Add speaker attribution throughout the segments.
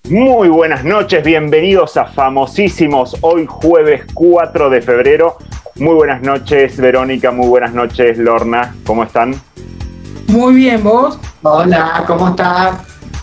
Speaker 1: Muy buenas noches, bienvenidos a Famosísimos, hoy jueves 4 de febrero. Muy buenas noches, Verónica, muy buenas noches, Lorna, ¿cómo están?
Speaker 2: Muy bien, ¿vos?
Speaker 3: Hola, ¿cómo estás?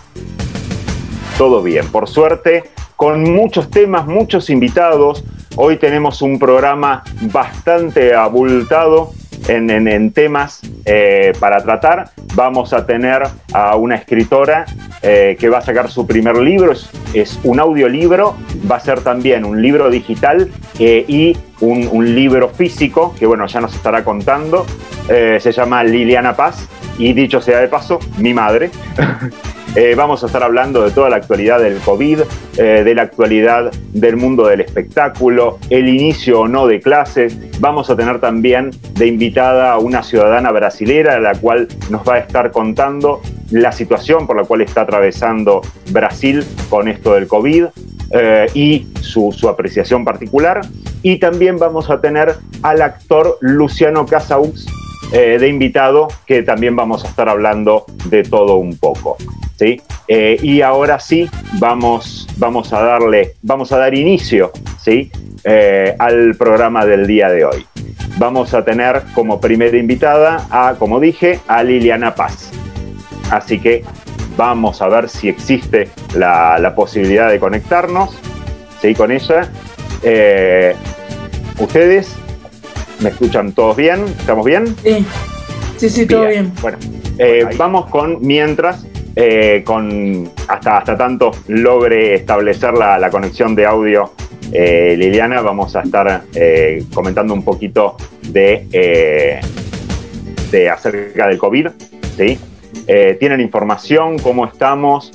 Speaker 1: Todo bien, por suerte, con muchos temas, muchos invitados. Hoy tenemos un programa bastante abultado en temas para tratar. Vamos a tener a una escritora que va a sacar su primer libro, es un audiolibro, va a ser también un libro digital y un libro físico, que bueno, ya nos estará contando. Se llama Liliana Paz y, dicho sea de paso, mi madre. Vamos a estar hablando de toda la actualidad del COVID, de la actualidad del mundo del espectáculo, el inicio o no de clases. Vamos a tener también de invitada a una ciudadana brasilera, la cual nos va a estar contando la situación por la cual está atravesando Brasil con esto del COVID y su apreciación particular. Y también vamos a tener al actor Luciano Casaux de invitado, que también vamos a estar hablando de todo un poco, ¿sí? Y ahora sí, vamos a dar inicio, ¿sí? Al programa del día de hoy. Vamos a tener como primera invitada como dije, a Liliana Paz. Así que vamos a ver si existe la posibilidad de conectarnos, ¿sí? Con ella. ¿Ustedes me escuchan todos bien? ¿Estamos bien?
Speaker 2: Sí, todo bien.
Speaker 1: Bueno, vamos mientras, hasta tanto logre establecer la conexión de audio, Liliana, vamos a estar comentando un poquito de acerca del COVID, ¿sí? ¿Tienen información? ¿Cómo estamos?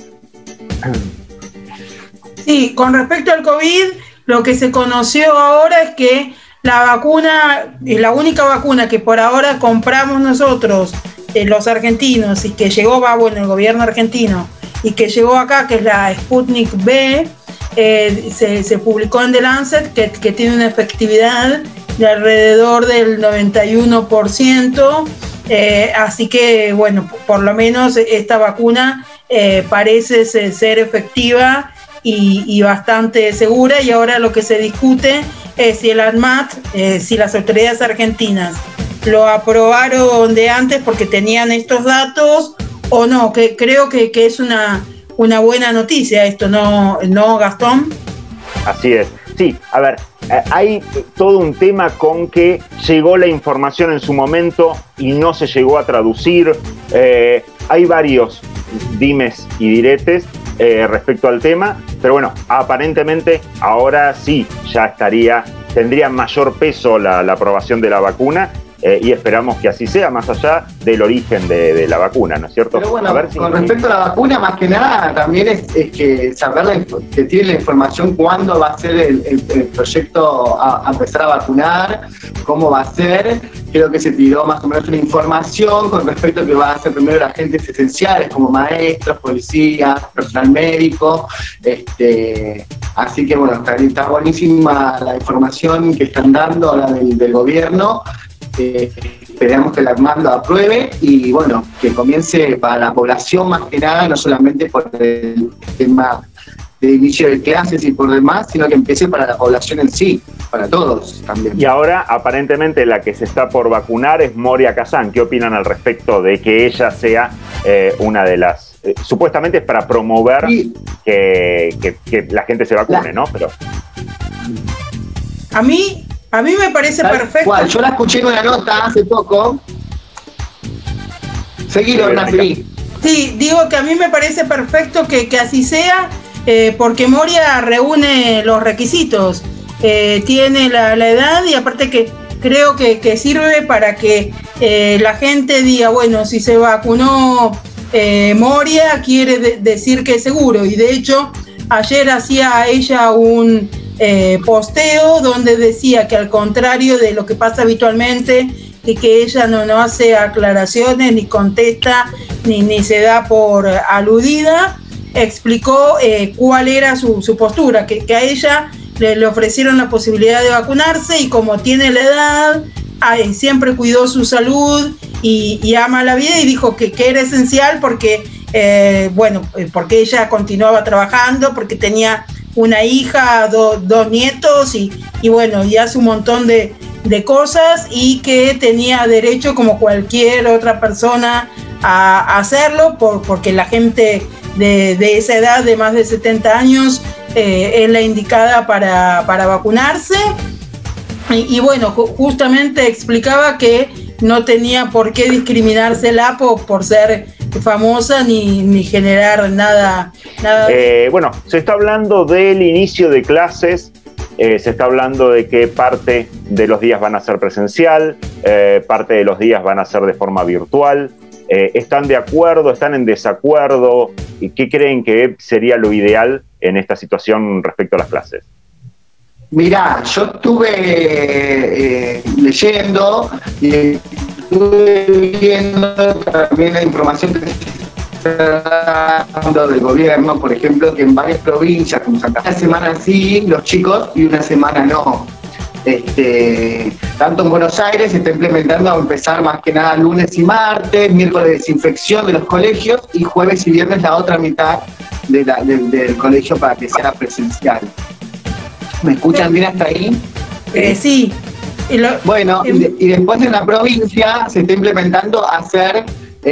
Speaker 2: Sí, con respecto al COVID, lo que se conoció ahora es que la vacuna es la única vacuna que por ahora compramos nosotros, los argentinos, y que llegó, el gobierno argentino, y que llegó acá, que es la Sputnik V. Se publicó en The Lancet que tiene una efectividad de alrededor del 91%, así que bueno, por lo menos esta vacuna parece ser efectiva y bastante segura. Y ahora lo que se discute es si el ANMAT, si las autoridades argentinas lo aprobaron de antes porque tenían estos datos o no, que creo que es una buena noticia esto, ¿no, Gastón?
Speaker 1: Así es. Sí, a ver, hay todo un tema con que llegó la información en su momento y no se llegó a traducir. Hay varios dimes y diretes respecto al tema, pero bueno, aparentemente ahora sí ya tendría mayor peso la aprobación de la vacuna. Y esperamos que así sea, más allá del origen de la vacuna, ¿no es cierto?
Speaker 3: Pero bueno, con respecto a la vacuna, más que nada, también es que saber que tiene la información cuándo va a ser el proyecto a empezar a vacunar, cómo va a ser. Creo que se tiró más o menos una información con respecto a que va a ser primero los agentes esenciales, como maestros, policías, personal médico. Así que bueno, está buenísima la información que están dando ahora del gobierno. Esperamos que el ANMAT lo apruebe y bueno, que comience para la población más que nada, no solamente por el tema de inicio de clases y por demás, sino que empiece para la población en sí, para todos también.
Speaker 1: Y ahora aparentemente la que se está por vacunar es Moria Kazan. ¿Qué opinan al respecto de que ella sea una de las... supuestamente es para promover que la gente se vacune, ¿no? Pero...
Speaker 2: A mí me parece perfecto.
Speaker 3: ¿Cuál? Yo la escuché en una nota hace poco. Seguido, Nafri.
Speaker 2: Sí, digo que a mí me parece perfecto que así sea, porque Moria reúne los requisitos. Tiene la edad y aparte que creo que sirve para que la gente diga, bueno, si se vacunó Moria, quiere decir que es seguro. Y de hecho, ayer hacía ella un posteo donde decía que, al contrario de lo que pasa habitualmente, y que ella no hace aclaraciones, ni contesta, ni se da por aludida, explicó cuál era su postura, que a ella le ofrecieron la posibilidad de vacunarse y como tiene la edad, siempre cuidó su salud y ama la vida, y dijo que era esencial porque bueno, porque ella continuaba trabajando, porque tenía una hija, dos nietos y bueno, y hace un montón de cosas, y que tenía derecho como cualquier otra persona a hacerlo, porque la gente de esa edad, de más de 70 años, es la indicada para vacunarse. Y bueno, justamente explicaba que no tenía por qué discriminársela por ser famosa ni generar nada.
Speaker 1: Bueno, se está hablando del inicio de clases, se está hablando de que parte de los días van a ser presencial, parte de los días van a ser de forma virtual. ¿Están de acuerdo? ¿Están en desacuerdo? ¿Y qué creen que sería lo ideal en esta situación respecto a las clases?
Speaker 3: Mirá, yo estuve leyendo y estuve viendo también la información que se está dando del gobierno, por ejemplo, que en varias provincias, como Santa Fe, una semana sí los chicos y una semana no. Tanto en Buenos Aires se está implementando a empezar más que nada lunes y martes, miércoles desinfección de los colegios y jueves y viernes la otra mitad del colegio para que sea presencial. ¿Me escuchan bien hasta ahí?
Speaker 2: Sí.
Speaker 3: Bueno, y después en la provincia se está implementando hacer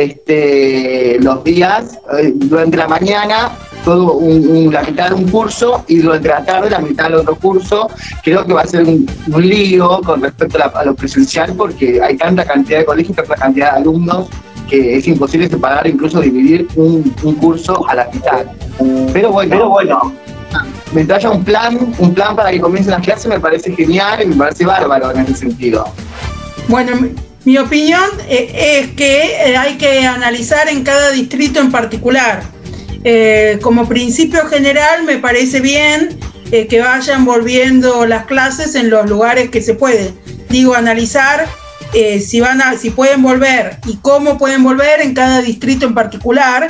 Speaker 3: los días, durante la mañana, todo la mitad de un curso y durante la tarde la mitad del otro curso. Creo que va a ser un lío con respecto a lo presencial, porque hay tanta cantidad de colegios, tanta cantidad de alumnos, que es imposible separar, incluso dividir un curso a la mitad. Pero bueno. Mientras haya un plan para que comiencen las clases, me parece genial y me parece bárbaro en ese sentido.
Speaker 2: Bueno, mi opinión es que hay que analizar en cada distrito en particular. Como principio general me parece bien que vayan volviendo las clases en los lugares que se puede. Digo, analizar si pueden volver y cómo pueden volver en cada distrito en particular,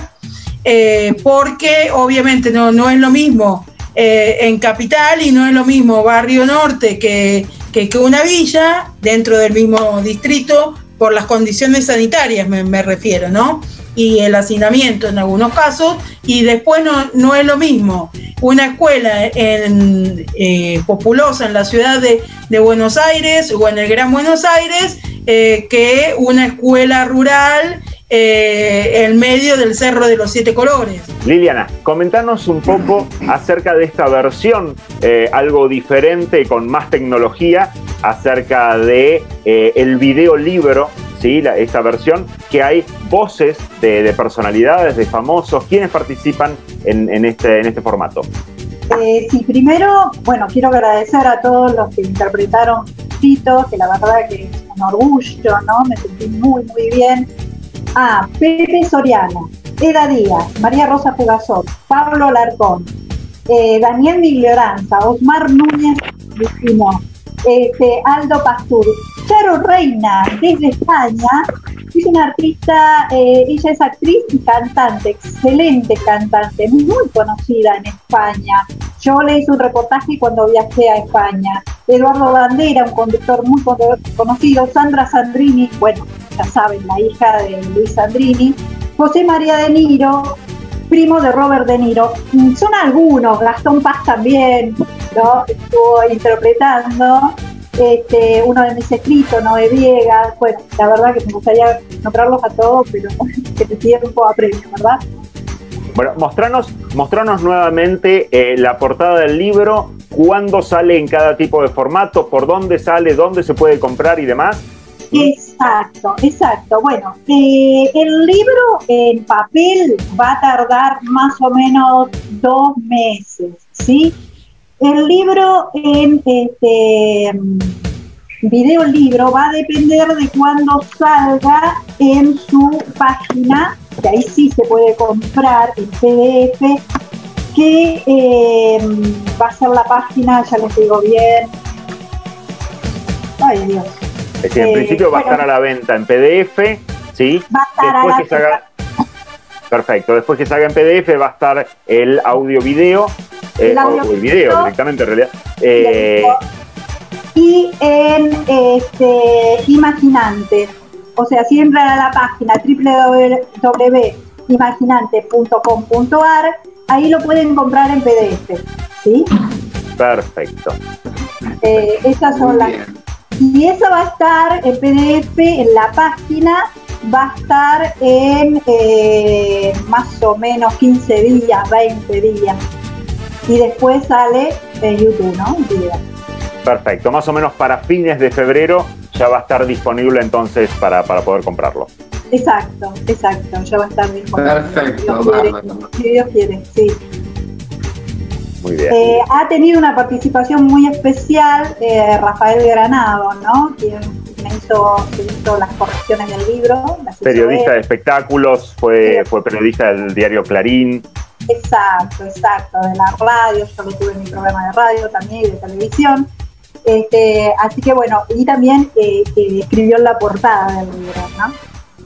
Speaker 2: porque obviamente no es lo mismo en Capital y no es lo mismo Barrio Norte que una villa dentro del mismo distrito, por las condiciones sanitarias me refiero, ¿no? Y el hacinamiento en algunos casos, y después no es lo mismo una escuela populosa en la ciudad de Buenos Aires o en el Gran Buenos Aires que una escuela rural en medio del Cerro de los Siete Colores.
Speaker 1: Liliana, comentanos un poco acerca de esta versión, algo diferente, con más tecnología, acerca de el videolibro, ¿sí? Esta versión, que hay voces de personalidades, de famosos. ¿Quiénes participan en este formato?
Speaker 4: Sí, primero, bueno, quiero agradecer a todos los que interpretaron Tito, que la verdad que es un orgullo, ¿no? Me sentí muy, muy bien. Pepe Soriano, Eda Díaz, María Rosa Fugazot, Pablo Alarcón, Daniel Miglioranza, Osmar Núñez Vicino, Aldo Pastur, Charo Reina, desde España. Es una artista, ella es actriz y cantante, excelente cantante, muy conocida en España. Yo le hice un reportaje cuando viajé a España. Eduardo Bandera, un conductor muy conocido. Sandra Sandrini, bueno, ya saben, la hija de Luis Sandrini. José María De Niro, primo de Robert De Niro. Son algunos, Gastón Paz también, ¿no? Estuvo interpretando. Uno de mis escritos, Noé Viegas. Bueno, la verdad que me gustaría nombrarlos a todos, pero que te tiempo apremio, ¿verdad?
Speaker 1: Bueno, mostranos nuevamente la portada del libro, cuándo sale en cada tipo de formato, por dónde sale, dónde se puede comprar y demás.
Speaker 4: Exacto. Bueno, el libro en papel va a tardar más o menos 2 meses, ¿sí? El libro en videolibro va a depender de cuándo salga en su página, que ahí sí se puede comprar en PDF, que va a ser la página, ya les digo bien. Ay, Dios.
Speaker 1: Es que en principio va a estar a la venta en PDF, ¿sí?
Speaker 4: Va a estar
Speaker 1: después
Speaker 4: a
Speaker 1: que salga. Perfecto, después que salga en PDF va a estar el audio-video, o el video directamente en realidad.
Speaker 4: Y en Imaginante, o sea, si entran a la página imaginante.com.ar, ahí lo pueden comprar en PDF, ¿sí?
Speaker 1: Perfecto.
Speaker 4: Esas son las... Y esa va a estar en PDF en la página, va a estar en más o menos 15 días, 20 días. Y después sale en YouTube, ¿no? En video.
Speaker 1: Perfecto. Más o menos para fines de febrero ya va a estar disponible entonces para poder comprarlo.
Speaker 4: Exacto, ya va a estar disponible.
Speaker 3: Perfecto,
Speaker 4: si Dios quiere, sí.
Speaker 1: Muy bien.
Speaker 4: Ha tenido una participación muy especial Rafael Granado, ¿no? Quien me hizo las correcciones del libro.
Speaker 1: Periodista de espectáculos, fue periodista del diario Clarín.
Speaker 4: Exacto, de la radio, yo lo tuve en mi programa de radio también y de televisión. Así que bueno, y también escribió la portada del libro, ¿no?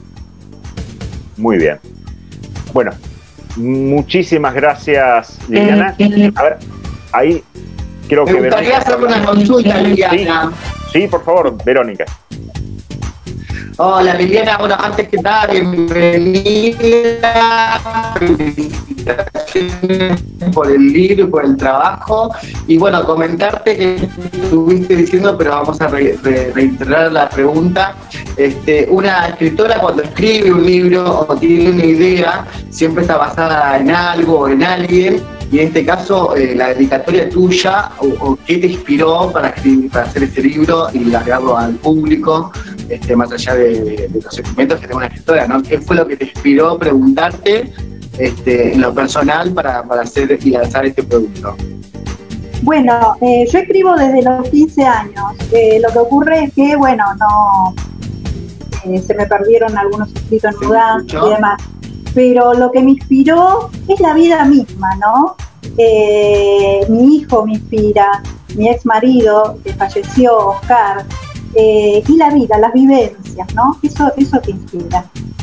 Speaker 1: Muy bien. Bueno, muchísimas gracias, Liliana. A ver, ahí creo que...
Speaker 3: Me gustaría hacer una consulta, Liliana.
Speaker 1: Sí, por favor, Verónica.
Speaker 3: Hola, Liliana. Bueno, antes que nada, bienvenida. Felicitaciones por el libro y por el trabajo. Y bueno, comentarte que estuviste diciendo, pero vamos a reiterar la pregunta. Una escritora cuando escribe un libro o tiene una idea, siempre está basada en algo o en alguien. Y en este caso, la dedicatoria tuya, o qué te inspiró para hacer este libro y largarlo al público, más allá de los sentimientos que tiene una escritora, ¿no? ¿Qué fue lo que te inspiró preguntarte en lo personal para hacer y lanzar este producto?
Speaker 4: Bueno, yo escribo desde los 15 años. Lo que ocurre es que, bueno, se me perdieron algunos escritos en mudanza y demás. Pero lo que me inspiró es la vida misma, ¿no? Mi hijo me inspira, mi ex marido que falleció, Oscar, y la vida, las vivencias, ¿no? Eso te inspira.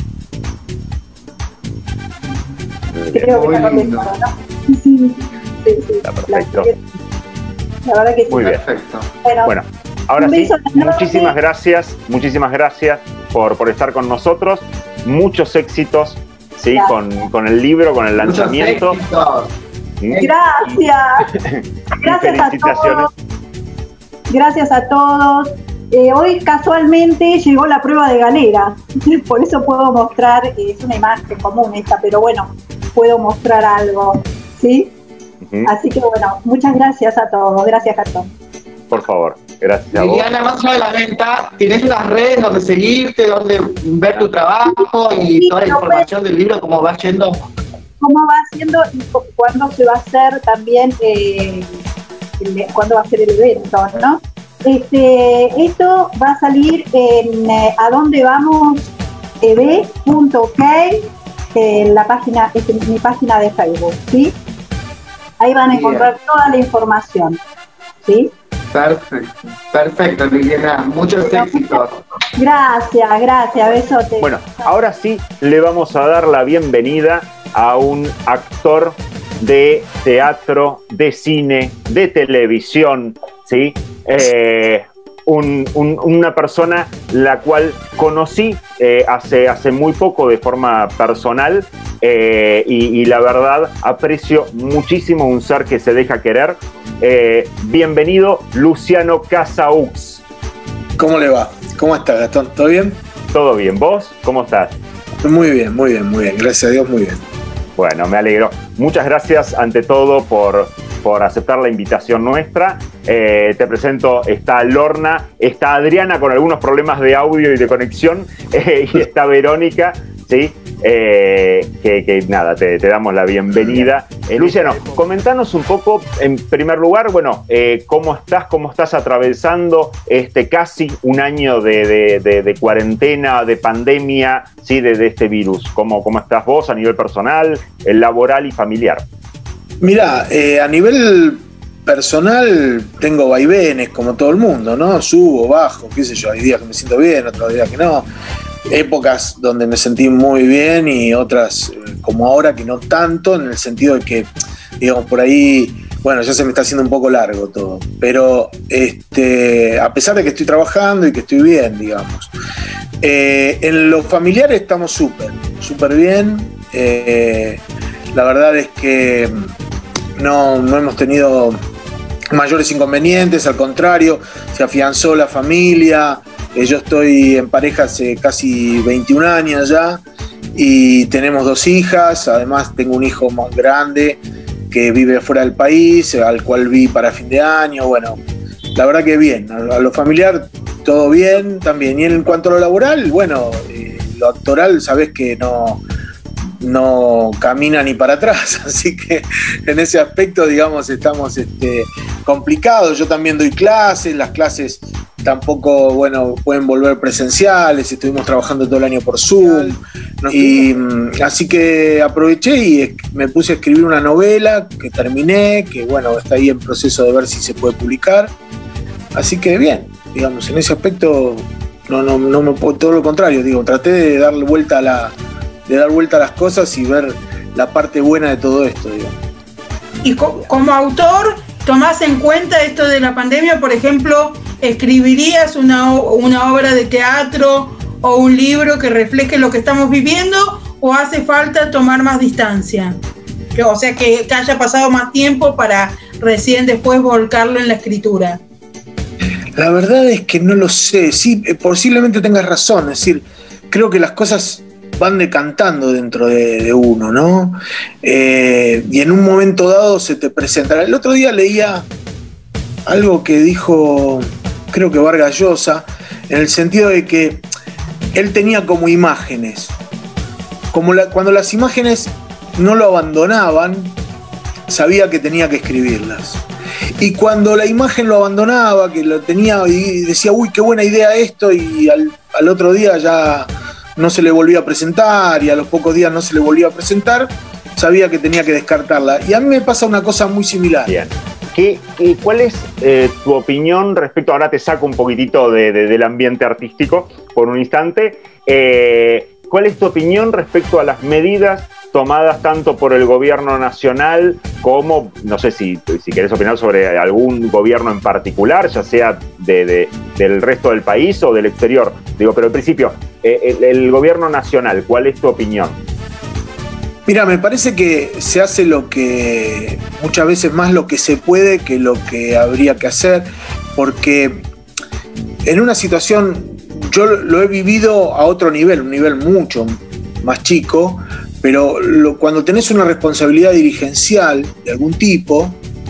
Speaker 4: Creo que me contestó, ¿no? Sí.
Speaker 1: Está perfecto.
Speaker 4: La verdad que sí.
Speaker 1: Muy bien.
Speaker 3: Perfecto.
Speaker 1: Bueno, ahora sí, muchísimas gracias por estar con nosotros. Muchos éxitos. Sí, con el libro, con el lanzamiento.
Speaker 4: Gracias. Gracias a todos. Gracias a todos. Hoy casualmente llegó la prueba de galera, por eso puedo mostrar, es una imagen común esta, pero bueno, puedo mostrar algo, ¿sí? Así que bueno, muchas gracias a todos. Gracias, Gastón.
Speaker 1: Por favor. Gracias a vos.
Speaker 3: Liliana, más allá de la venta, ¿tienes unas redes donde seguirte, donde ver tu trabajo y toda la información del libro, cómo va yendo?
Speaker 4: ¿Cómo va haciendo y cuándo se va a hacer también, cuándo va a ser el evento, ¿no? Esto va a salir en adondevamos.ok, en la página, en mi página de Facebook, ¿sí? Ahí van a encontrar toda la información, ¿sí?
Speaker 3: Perfecto, Liliana. Muchos éxitos.
Speaker 4: Gracias, besote.
Speaker 1: Bueno, ahora sí le vamos a dar la bienvenida a un actor de teatro, de cine, de televisión, ¿sí? Una persona la cual conocí hace muy poco de forma personal y la verdad aprecio muchísimo un ser que se deja querer. Bienvenido, Luciano Casaux.
Speaker 5: ¿Cómo le va? ¿Cómo estás, Gastón? ¿Todo bien?
Speaker 1: Todo bien. ¿Vos? ¿Cómo estás?
Speaker 5: Muy bien. Gracias a Dios, muy bien.
Speaker 1: Bueno, me alegro. Muchas gracias ante todo por aceptar la invitación nuestra. Te presento, está Lorna, está Adriana con algunos problemas de audio y de conexión, y está Verónica, ¿sí? Que nada, te damos la bienvenida. Luciano, comentanos un poco, en primer lugar, bueno, cómo estás atravesando casi un año de cuarentena, de pandemia, ¿sí? de este virus. ¿Cómo estás vos a nivel personal, laboral y familiar?
Speaker 5: Mirá, a nivel personal tengo vaivenes como todo el mundo, ¿no? Subo, bajo, qué sé yo, hay días que me siento bien, otros días que no. Épocas donde me sentí muy bien y otras como ahora que no tanto, en el sentido de que, digamos, por ahí, bueno, ya se me está haciendo un poco largo todo. Pero a pesar de que estoy trabajando y que estoy bien, digamos. En lo familiar estamos súper bien. La verdad es que no hemos tenido mayores inconvenientes, al contrario, se afianzó la familia. Yo estoy en pareja hace casi 21 años ya y tenemos 2 hijas, además tengo un hijo más grande que vive fuera del país, al cual vi para fin de año. Bueno, la verdad que bien, a lo familiar todo bien también. Y en cuanto a lo laboral, bueno, lo actoral sabés que no camina ni para atrás, así que en ese aspecto, digamos, estamos complicados. Yo también doy clases, las clases tampoco, bueno, pueden volver presenciales, estuvimos trabajando todo el año por Zoom, y así que aproveché y me puse a escribir una novela que terminé, que bueno, está ahí en proceso de ver si se puede publicar, así que bien, digamos, en ese aspecto no me puedo, todo lo contrario, digo, traté de dar vuelta a las cosas y ver la parte buena de todo esto, digamos.
Speaker 2: Y como autor, ¿tomás en cuenta esto de la pandemia? Por ejemplo, ¿escribirías una obra de teatro o un libro que refleje lo que estamos viviendo, o hace falta tomar más distancia? O sea, que haya pasado más tiempo para recién después volcarlo en la escritura.
Speaker 5: La verdad es que no lo sé. Sí, posiblemente tengas razón. Es decir, creo que las cosas van decantando dentro de uno, ¿no? Y en un momento dado se te presentará. El otro día leía algo que dijo, creo que Vargas Llosa, en el sentido de que él tenía como imágenes. Cuando las imágenes no lo abandonaban, sabía que tenía que escribirlas. Y cuando la imagen lo abandonaba, que lo tenía y decía, uy, qué buena idea esto, y al otro día ya no se le volvía a presentar, y a los pocos días no se le volvía a presentar, sabía que tenía que descartarla. Y a mí me pasa una cosa muy similar.
Speaker 1: Bien. ¿Cuál es tu opinión respecto, ahora te saco un poquitito del ambiente artístico por un instante, ¿cuál es tu opinión respecto a las medidas tomadas tanto por el gobierno nacional como, no sé si querés opinar sobre algún gobierno en particular, ya sea del resto del país o del exterior? Digo, pero en principio, el gobierno nacional, ¿cuál es tu opinión?
Speaker 5: Mira, me parece que se hace muchas veces más lo que se puede que lo que habría que hacer, porque en una situación, yo lo he vivido a otro nivel, un nivel mucho más chico, pero cuando tenés una responsabilidad dirigencial de algún tipo,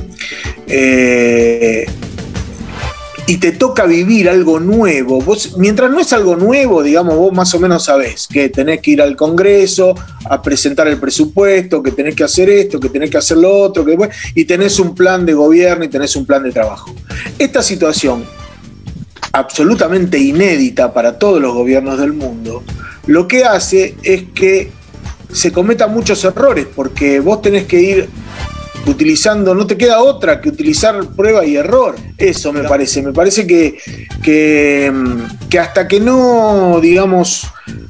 Speaker 5: y te toca vivir algo nuevo, vos, mientras no es algo nuevo, digamos, vos más o menos sabés que tenés que ir al Congreso a presentar el presupuesto, que tenés que hacer esto, que tenés que hacer lo otro, y tenés un plan de gobierno y tenés un plan de trabajo. Esta situación, absolutamente inédita para todos los gobiernos del mundo, lo que hace es que se cometan muchos errores, porque vos tenés que ir utilizando, no te queda otra que utilizar prueba y error. Eso me parece. Me parece que hasta que no, digamos,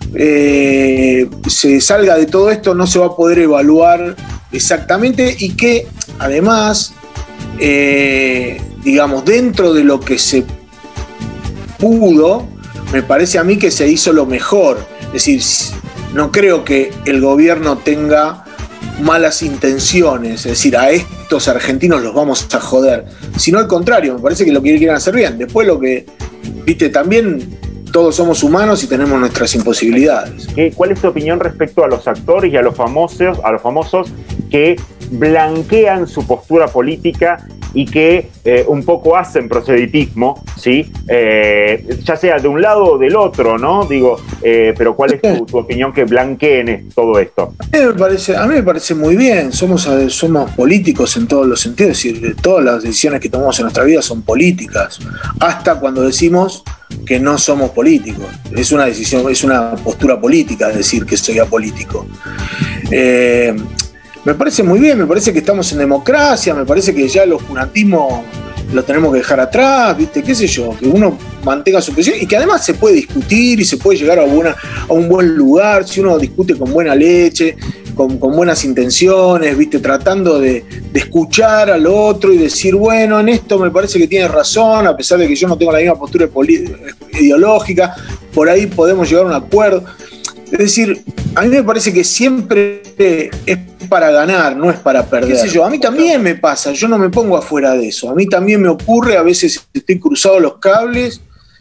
Speaker 5: se salga de todo esto, no se va a poder evaluar exactamente, y que además, digamos, dentro de lo que se pudo, me parece a mí que se hizo lo mejor. Es decir, no creo que el gobierno tenga malas intenciones, es decir, a estos argentinos los vamos a joder, sino al contrario, me parece que lo que quieren hacer bien. Después lo que, viste, también todos somos humanos y tenemos nuestras imposibilidades.
Speaker 1: ¿Cuál es tu opinión respecto a los actores y a los famosos que blanquean su postura política y que un poco hacen proselitismo, ¿sí? Ya sea de un lado o del otro, ¿no? Digo, pero ¿cuál es tu opinión que blanqueen todo esto?
Speaker 5: A mí me parece muy bien. Somos políticos en todos los sentidos, es decir, todas las decisiones que tomamos en nuestra vida son políticas, hasta cuando decimos que no somos políticos. Es una decisión, es una postura política decir que soy apolítico. Me parece muy bien, me parece que estamos en democracia, me parece que ya el oscurantismo lo tenemos que dejar atrás, ¿viste? ¿Qué sé yo? Que uno mantenga su posición y que además se puede discutir y se puede llegar a un buen lugar si uno discute con buena leche, con buenas intenciones, ¿viste? Tratando de escuchar al otro y decir, bueno, en esto me parece que tiene razón, a pesar de que yo no tengo la misma postura ideológica, por ahí podemos llegar a un acuerdo. Es decir, a mí me parece que siempre es para ganar, no es para perder. ¿Qué sé yo? A mí también me pasa, yo no me pongo afuera de eso. A mí también me ocurre, a veces estoy cruzado los cables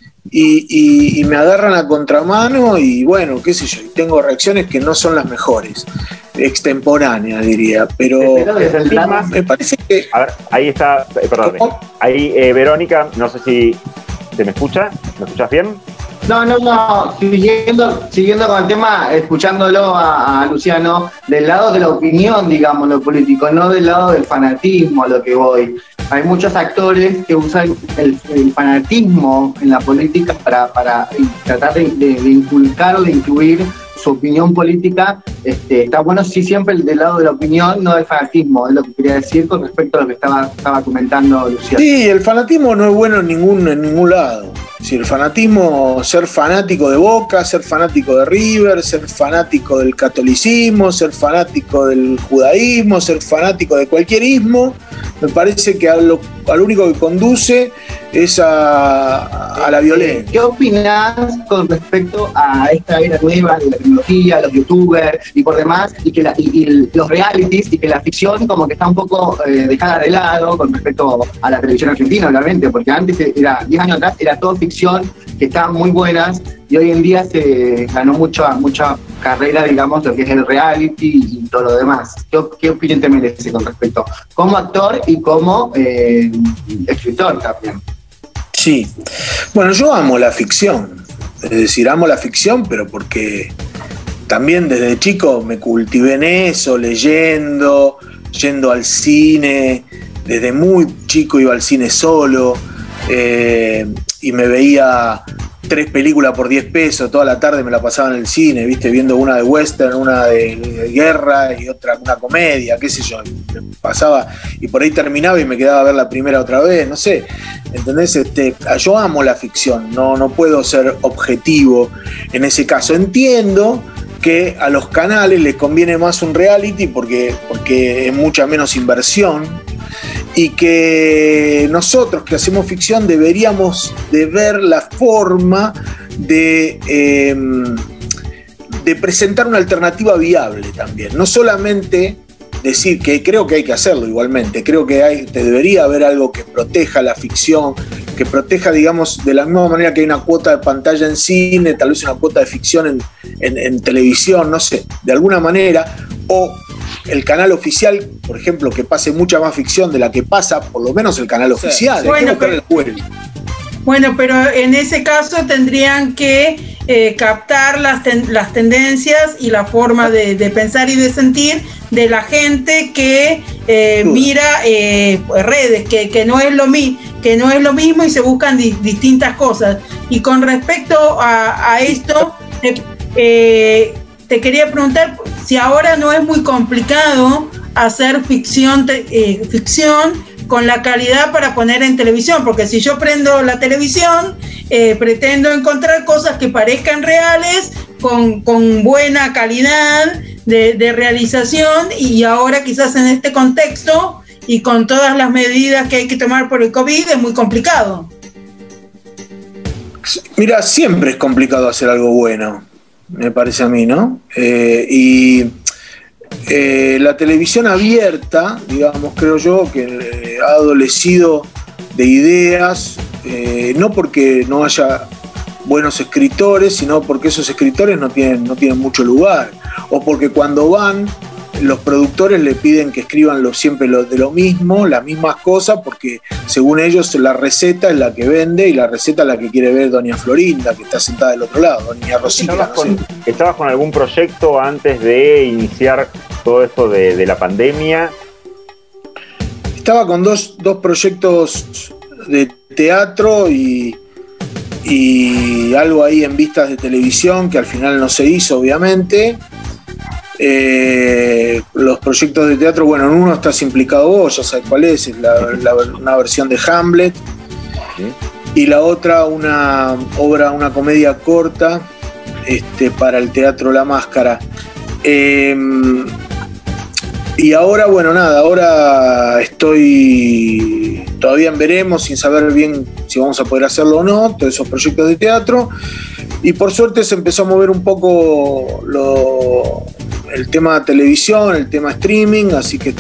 Speaker 5: y me agarran a contramano y bueno, qué sé yo, y tengo reacciones que no son las mejores, extemporáneas diría, pero me parece que...
Speaker 1: A ver, ahí está, perdón, ahí Verónica, no sé si se me escucha, ¿me escuchas bien?
Speaker 3: No, siguiendo con el tema, escuchándolo a Luciano, del lado de la opinión, digamos, lo político, no del lado del fanatismo, a lo que voy. Hay muchos actores que usan el fanatismo en la política para tratar de inculcar o de incluir su opinión política. Está bueno, sí, siempre del lado de la opinión, no del fanatismo, es lo que quería decir con respecto a lo que estaba comentando Luciano.
Speaker 5: Sí, el fanatismo no es bueno en ningún lado. Si el fanatismo, ser fanático de Boca, ser fanático de River, ser fanático del catolicismo, ser fanático del judaísmo, ser fanático de cualquier ismo, me parece que al único que conduce es a la violencia.
Speaker 3: ¿Qué opinás con respecto a esta era nueva de la tecnología, los youtubers y por demás, y los realities, y que la ficción como que está un poco dejada de lado con respecto a la televisión argentina, obviamente, porque antes, 10 años atrás, era todo ficción, que estaban muy buenas, y hoy en día se ganó mucha carrera, digamos, lo que es el reality y todo lo demás. ¿Qué opinión te merece con respecto? Como actor y como escritor también.
Speaker 5: Sí, bueno, yo amo la ficción, es decir, amo la ficción, pero porque también desde chico me cultivé en eso, leyendo, yendo al cine, desde muy chico iba al cine solo, y me veía 3 películas por 10 pesos, toda la tarde me la pasaba en el cine, ¿viste? Viendo una de western, una de guerra y otra una comedia, qué sé yo, me pasaba y por ahí terminaba y me quedaba a ver la primera otra vez, no sé, ¿entendés? Yo amo la ficción, no puedo ser objetivo en ese caso. Entiendo que a los canales les conviene más un reality porque es mucha menos inversión, y que nosotros que hacemos ficción deberíamos de ver la forma de presentar una alternativa viable también. No solamente decir que creo que hay que hacerlo igualmente, creo que debería haber algo que proteja la ficción, que proteja, digamos, de la misma manera que hay una cuota de pantalla en cine, tal vez una cuota de ficción en televisión, no sé, de alguna manera, o el canal oficial, por ejemplo, que pase mucha más ficción de la que pasa, por lo menos el canal oficial.
Speaker 2: Bueno, pero en ese caso tendrían que captar las tendencias y la forma de pensar y de sentir de la gente que mira redes, que no es lo mismo y se buscan distintas cosas. Y con respecto a esto, te quería preguntar si ahora no es muy complicado hacer ficción con la calidad para poner en televisión, porque si yo prendo la televisión, pretendo encontrar cosas que parezcan reales, con buena calidad de realización, y ahora quizás en este contexto y con todas las medidas que hay que tomar por el COVID es muy complicado.
Speaker 5: Mira, siempre es complicado hacer algo bueno, me parece a mí, ¿no? La televisión abierta, digamos, creo yo, que ha adolecido de ideas, no porque no haya buenos escritores, sino porque esos escritores no tienen mucho lugar, o porque cuando van, los productores le piden que escriban siempre de lo mismo, las mismas cosas, porque según ellos la receta es la que vende y la receta es la que quiere ver doña Florinda, que está sentada del otro lado, doña Rosita.
Speaker 1: ¿Estabas con algún proyecto antes de iniciar todo esto de la pandemia?
Speaker 5: Estaba con dos proyectos de teatro y algo ahí en vistas de televisión, que al final no se hizo, obviamente. Los proyectos de teatro, bueno, en uno estás implicado vos, ya sabes cuál es una versión de Hamlet, y la otra una comedia corta para el Teatro La Máscara. Y ahora, bueno, nada, ahora estoy todavía en veremos, sin saber bien si vamos a poder hacerlo o no, todos esos proyectos de teatro. Y por suerte se empezó a mover un poco el tema televisión, el tema streaming, así que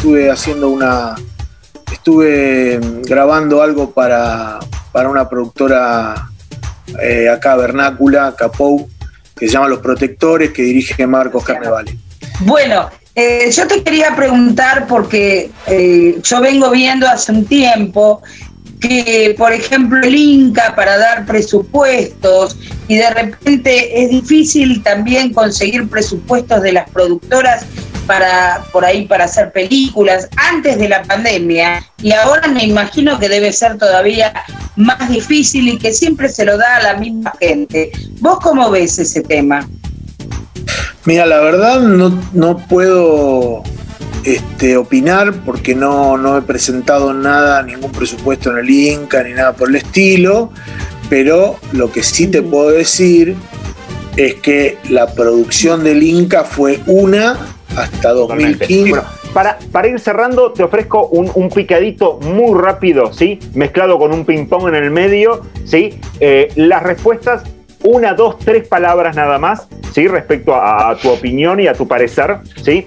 Speaker 5: estuve grabando algo para una productora acá, Vernácula, Capou, que se llama Los Protectores, que dirige Marcos Carnevale.
Speaker 6: Bueno, yo te quería preguntar, porque yo vengo viendo hace un tiempo que, por ejemplo, el Inca, para dar presupuestos, y de repente es difícil también conseguir presupuestos de las productoras para hacer películas antes de la pandemia, y ahora me imagino que debe ser todavía más difícil y que siempre se lo da a la misma gente. ¿Vos cómo ves ese tema?
Speaker 5: Mira, la verdad no puedo opinar porque no he presentado nada, ningún presupuesto en el Inca ni nada por el estilo, pero lo que sí te puedo decir es que la producción del Inca fue hasta 2015.
Speaker 1: Bueno, para ir cerrando, te ofrezco un picadito muy rápido, ¿sí? Mezclado con un ping-pong en el medio, ¿sí? Las respuestas, 1, 2, 3 palabras nada más, ¿sí? Respecto a tu opinión y a tu parecer, ¿sí?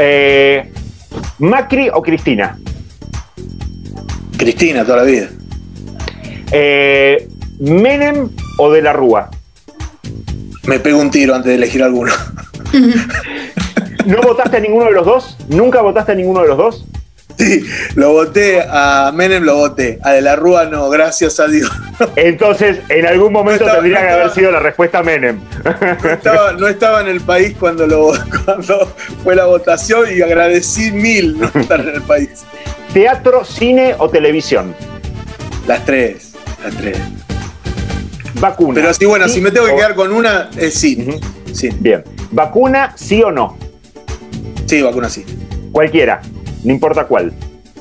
Speaker 1: ¿Macri o Cristina?
Speaker 5: Cristina, toda la vida.
Speaker 1: ¿Menem o De la Rúa?
Speaker 5: Me pego un tiro antes de elegir alguno.
Speaker 1: ¿No votaste a ninguno de los dos? ¿Nunca votaste a ninguno de los dos?
Speaker 5: Sí, lo voté, a Menem lo voté, a De la Rúa no, gracias a Dios.
Speaker 1: Entonces, en algún momento tendría que haber sido la respuesta Menem.
Speaker 5: No estaba en el país cuando fue la votación y agradecí 1000 no estar en el país.
Speaker 1: ¿Teatro, cine o televisión?
Speaker 5: Las tres.
Speaker 1: Vacuna.
Speaker 5: Pero sí, bueno,
Speaker 1: ¿sí?
Speaker 5: Si me tengo que quedar con una, es cine.
Speaker 1: Uh-huh.
Speaker 5: Sí.
Speaker 1: Bien. ¿Vacuna, sí o no?
Speaker 5: Sí, vacuna sí.
Speaker 1: Cualquiera, no importa cuál.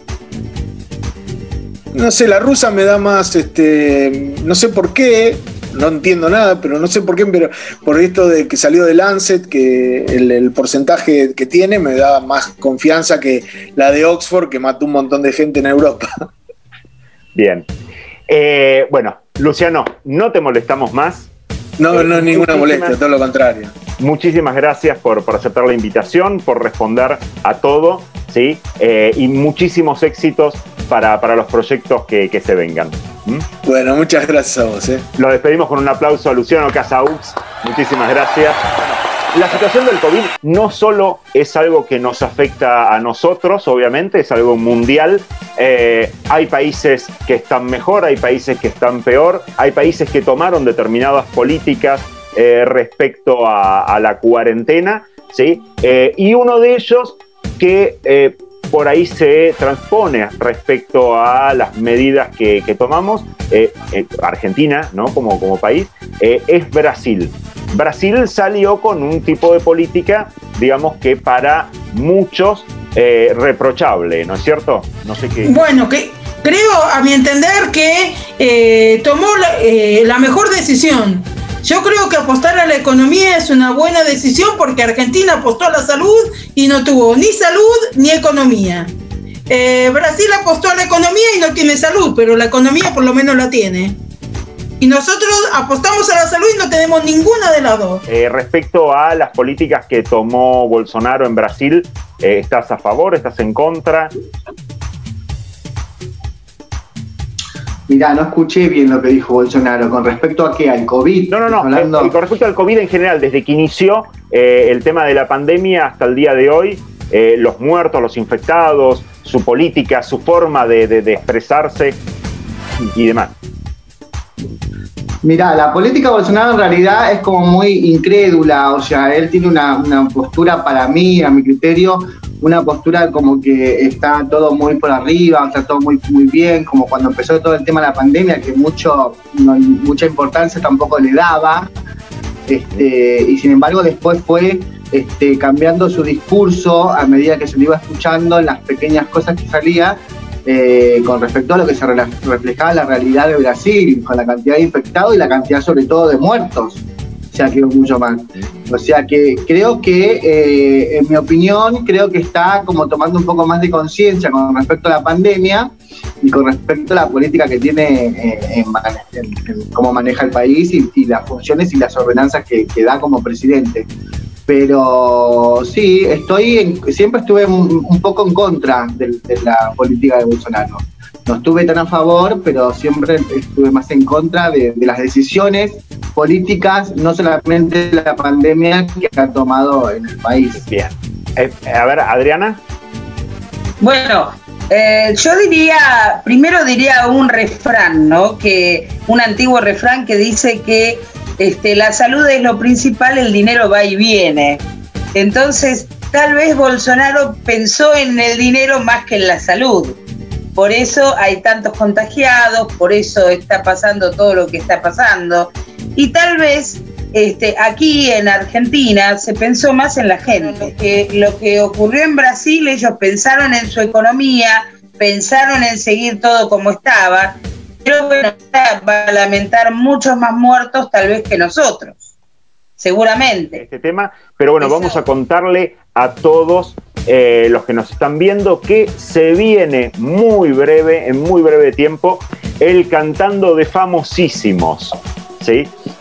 Speaker 5: No sé, la rusa me da más, no sé por qué, no entiendo nada, pero no sé por qué, pero por esto de que salió de Lancet, que el porcentaje que tiene me da más confianza que la de Oxford, que mató un montón de gente en Europa.
Speaker 1: Bien. Bueno, Luciano, no te molestamos más.
Speaker 5: No, ninguna molestia, todo lo contrario.
Speaker 1: Muchísimas gracias por aceptar la invitación, por responder a todo, ¿sí? Y muchísimos éxitos para los proyectos que se vengan.
Speaker 5: Bueno, muchas gracias a vos.
Speaker 1: Lo despedimos con un aplauso a Luciano Casaux. Muchísimas gracias. La situación del COVID no solo es algo que nos afecta a nosotros, obviamente, es algo mundial. Hay países que están mejor, hay países que están peor, hay países que tomaron determinadas políticas respecto a la cuarentena, ¿sí? Y uno de ellos que por ahí se transpone respecto a las medidas que tomamos, Argentina, ¿no? como país, es Brasil. Brasil salió con un tipo de política, digamos que para muchos reprochable, ¿no es cierto? No sé qué.
Speaker 2: Bueno, que creo, a mi entender, que tomó la mejor decisión. Yo creo que apostar a la economía es una buena decisión, porque Argentina apostó a la salud y no tuvo ni salud ni economía. Brasil apostó a la economía y no tiene salud, pero la economía por lo menos la tiene. Y nosotros apostamos a la salud y no tenemos ninguna de las dos.
Speaker 1: Respecto a las políticas que tomó Bolsonaro en Brasil, ¿estás a favor? ¿Estás en contra?
Speaker 3: Mirá, no escuché bien lo que dijo Bolsonaro. ¿Con respecto a qué? ¿Al COVID?
Speaker 1: No.
Speaker 3: Hablando...
Speaker 1: Con respecto al COVID en general, desde que inició el tema de la pandemia hasta el día de hoy, los muertos, los infectados, su política, su forma de expresarse y demás.
Speaker 3: Mirá, la política de Bolsonaro en realidad es como muy incrédula, o sea, él tiene una postura, para mí, a mi criterio, una postura como que está todo muy por arriba, o sea, todo muy bien, como cuando empezó todo el tema de la pandemia, que mucha importancia tampoco le daba, y sin embargo después fue cambiando su discurso a medida que se lo iba escuchando en las pequeñas cosas que salía, con respecto a lo que se reflejaba en la realidad de Brasil, con la cantidad de infectados y la cantidad sobre todo de muertos, o sea, que es mucho más. O sea que creo que, en mi opinión, creo que está como tomando un poco más de conciencia con respecto a la pandemia, y con respecto a la política que tiene en cómo maneja el país y las funciones y las ordenanzas que da como presidente. Pero sí, siempre estuve un poco en contra de la política de Bolsonaro. No estuve tan a favor, pero siempre estuve más en contra de las decisiones políticas, no solamente de la pandemia que ha tomado en el país.
Speaker 1: Bien. A ver, Adriana.
Speaker 6: Bueno, yo primero diría un refrán, ¿no? Un antiguo refrán que dice que la salud es lo principal, el dinero va y viene. Entonces, tal vez Bolsonaro pensó en el dinero más que en la salud. Por eso hay tantos contagiados, por eso está pasando todo lo que está pasando. Y tal vez aquí en Argentina se pensó más en la gente. Lo que ocurrió en Brasil, ellos pensaron en su economía, pensaron en seguir todo como estaba. Pero bueno, va a lamentar muchos más muertos tal vez que nosotros, seguramente.
Speaker 1: Este tema, pero bueno, vamos a contarle a todos los que nos están viendo que se viene en muy breve tiempo, el Cantando de Famosísimos, ¿sí?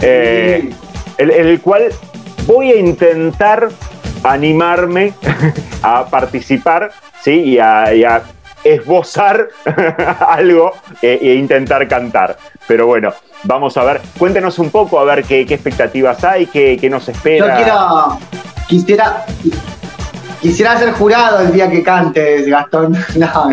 Speaker 1: El cual voy a intentar animarme a participar, ¿sí? Y a esbozar algo e intentar cantar. Pero bueno, vamos a ver, cuéntenos un poco a ver qué expectativas hay, qué nos espera.
Speaker 3: Yo quisiera ser jurado el día que cantes, Gastón. No.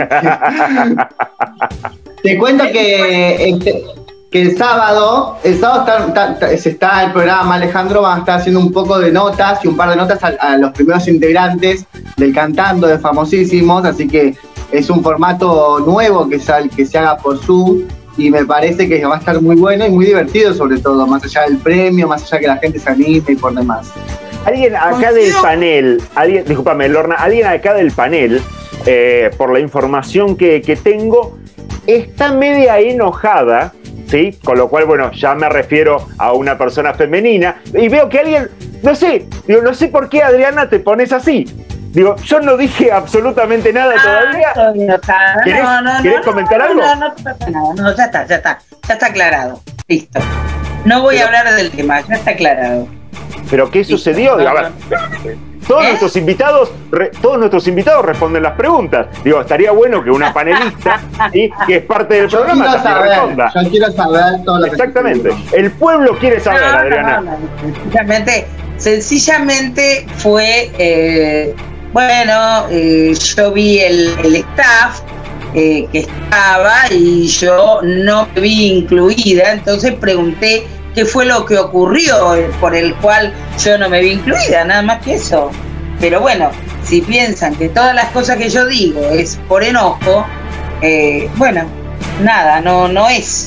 Speaker 3: Te cuento que el sábado está el programa. Alejandro va a estar haciendo un poco de notas y un par de notas a los primeros integrantes del Cantando de Famosísimos, así que es un formato nuevo que se haga por Zoom y me parece que va a estar muy bueno y muy divertido, sobre todo, más allá del premio, más allá que la gente se anime y por demás.
Speaker 1: Alguien acá del panel, discúlpame, Lorna, alguien acá del panel, por la información que tengo, está media enojada, ¿sí? Con lo cual, bueno, ya me refiero a una persona femenina, y veo que alguien, no sé por qué, Adriana, te pones así. Digo, yo no dije absolutamente nada todavía.
Speaker 6: Estoy enojada.
Speaker 1: ¿Querés comentar algo?
Speaker 6: No, ya está aclarado. Listo. No voy a hablar del tema, ya está aclarado.
Speaker 1: ¿Pero qué sucedió? Digo, a ver, todos nuestros invitados responden las preguntas. Digo, estaría bueno que una panelista, ¿sí? Que es parte del programa también responda.
Speaker 3: Yo quiero saber todo lo que
Speaker 1: exactamente. El pueblo quiere saber, Adriana.
Speaker 6: Sencillamente fue, yo vi el staff que estaba y yo no me vi incluida, entonces pregunté qué fue lo que ocurrió por el cual yo no me vi incluida, nada más que eso. Pero bueno, si piensan que todas las cosas que yo digo es por enojo, nada, no es.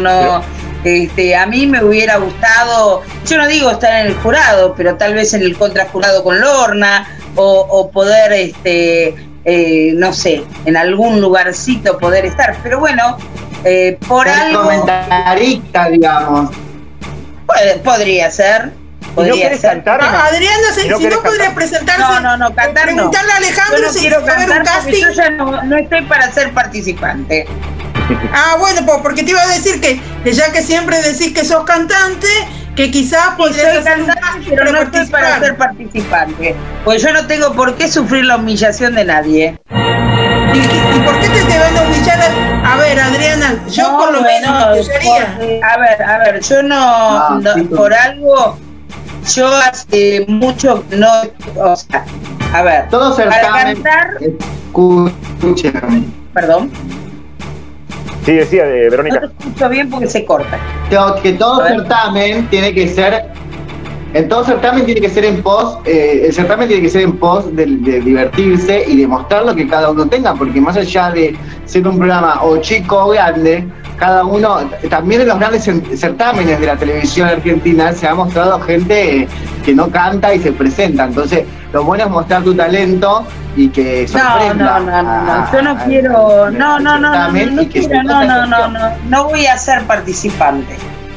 Speaker 6: A mí me hubiera gustado, yo no digo estar en el jurado, pero tal vez en el contrajurado con Lorna, o poder, no sé, en algún lugarcito poder estar. Pero bueno, por algo...
Speaker 3: comentarista, digamos.
Speaker 6: Podría ser. Podría ser.
Speaker 1: Cantar?
Speaker 2: Adriana, si no podría presentarse.
Speaker 6: No, cantar no.
Speaker 2: Preguntarle a Alejandro si quiero cantar,
Speaker 6: porque yo ya no estoy para ser participante.
Speaker 2: Bueno, porque te iba a decir que ya que siempre decís que sos cantante, que quizás podrías
Speaker 6: cantar, pero no estoy para ser participante. Pues yo no tengo por qué sufrir la humillación de nadie.
Speaker 2: ¿Y por qué te van a humillar? A ver, Adriana, yo por lo menos
Speaker 6: a ver, yo no, por algo, yo hace mucho no, o sea, a ver,
Speaker 3: todo
Speaker 6: para cantar,
Speaker 3: escuchen.
Speaker 6: Perdón.
Speaker 1: Sí, decía Verónica.
Speaker 6: No te escucho bien porque se corta.
Speaker 3: Que todo certamen tiene que ser. En todo certamen tiene que ser en pos. El certamen tiene que ser en pos de divertirse y demostrar lo que cada uno tenga, porque más allá de ser un programa o chico o grande, cada uno, también en los grandes certámenes de la televisión argentina se ha mostrado gente que no canta y se presenta. Entonces, lo bueno es mostrar tu talento y que sorprenda.
Speaker 6: Yo no quiero, no voy a ser participante.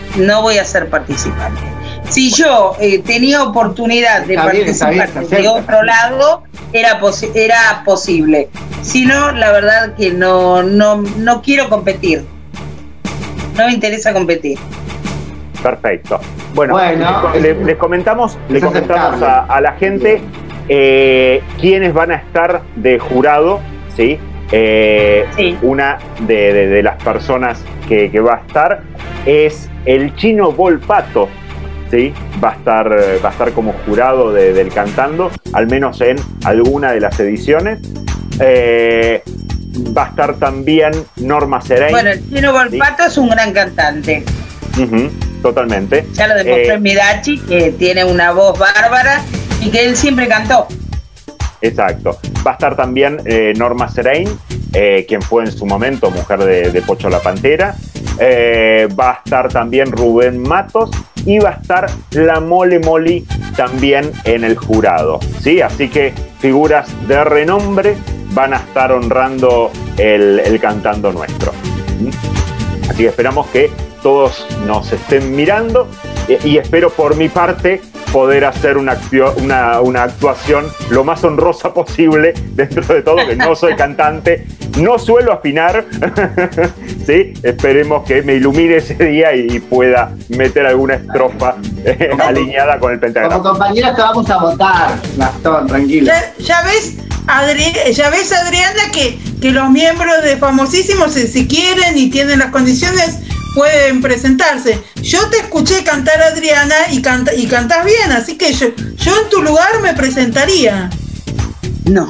Speaker 6: Si yo tenía oportunidad de participar de otro lado, era posible. Si no, la verdad que no quiero competir. No me interesa competir.
Speaker 1: Perfecto. Bueno,
Speaker 3: Bueno,
Speaker 1: les comentamos
Speaker 3: aceptable.
Speaker 1: a la gente quiénes van a estar de jurado, ¿sí?
Speaker 6: Sí.
Speaker 1: Una de las personas que va a estar es el Chino Volpato, ¿sí? Va a estar como jurado del Cantando, al menos en alguna de las ediciones. Va a estar también Norma Serain.
Speaker 6: Bueno, el Chino Volpato es un gran cantante.
Speaker 1: Totalmente.
Speaker 6: Ya lo demostró en Midachi, que tiene una voz bárbara y que él siempre cantó.
Speaker 1: Exacto. Va a estar también Norma Serain, quien fue en su momento mujer de Pocho la Pantera. Va a estar también Rubén Matos y va a estar la Mole Moli también en el jurado, ¿sí? Así que figuras de renombre van a estar honrando el Cantando nuestro. Así que esperamos que todos nos estén mirando y espero por mi parte poder hacer una actuación lo más honrosa posible dentro de todo, que no soy cantante, no suelo afinar, ¿sí? Esperemos que me ilumine ese día y pueda meter alguna estrofa alineada con el pentagrama.
Speaker 3: Como compañeras te vamos a votar, Gastón, tranquilo.
Speaker 2: Ya ves, Adriana, que los miembros de Famosísimos, si quieren y tienen las condiciones, pueden presentarse. Yo te escuché cantar, Adriana, y cantás bien, así que yo en tu lugar me presentaría.
Speaker 6: No.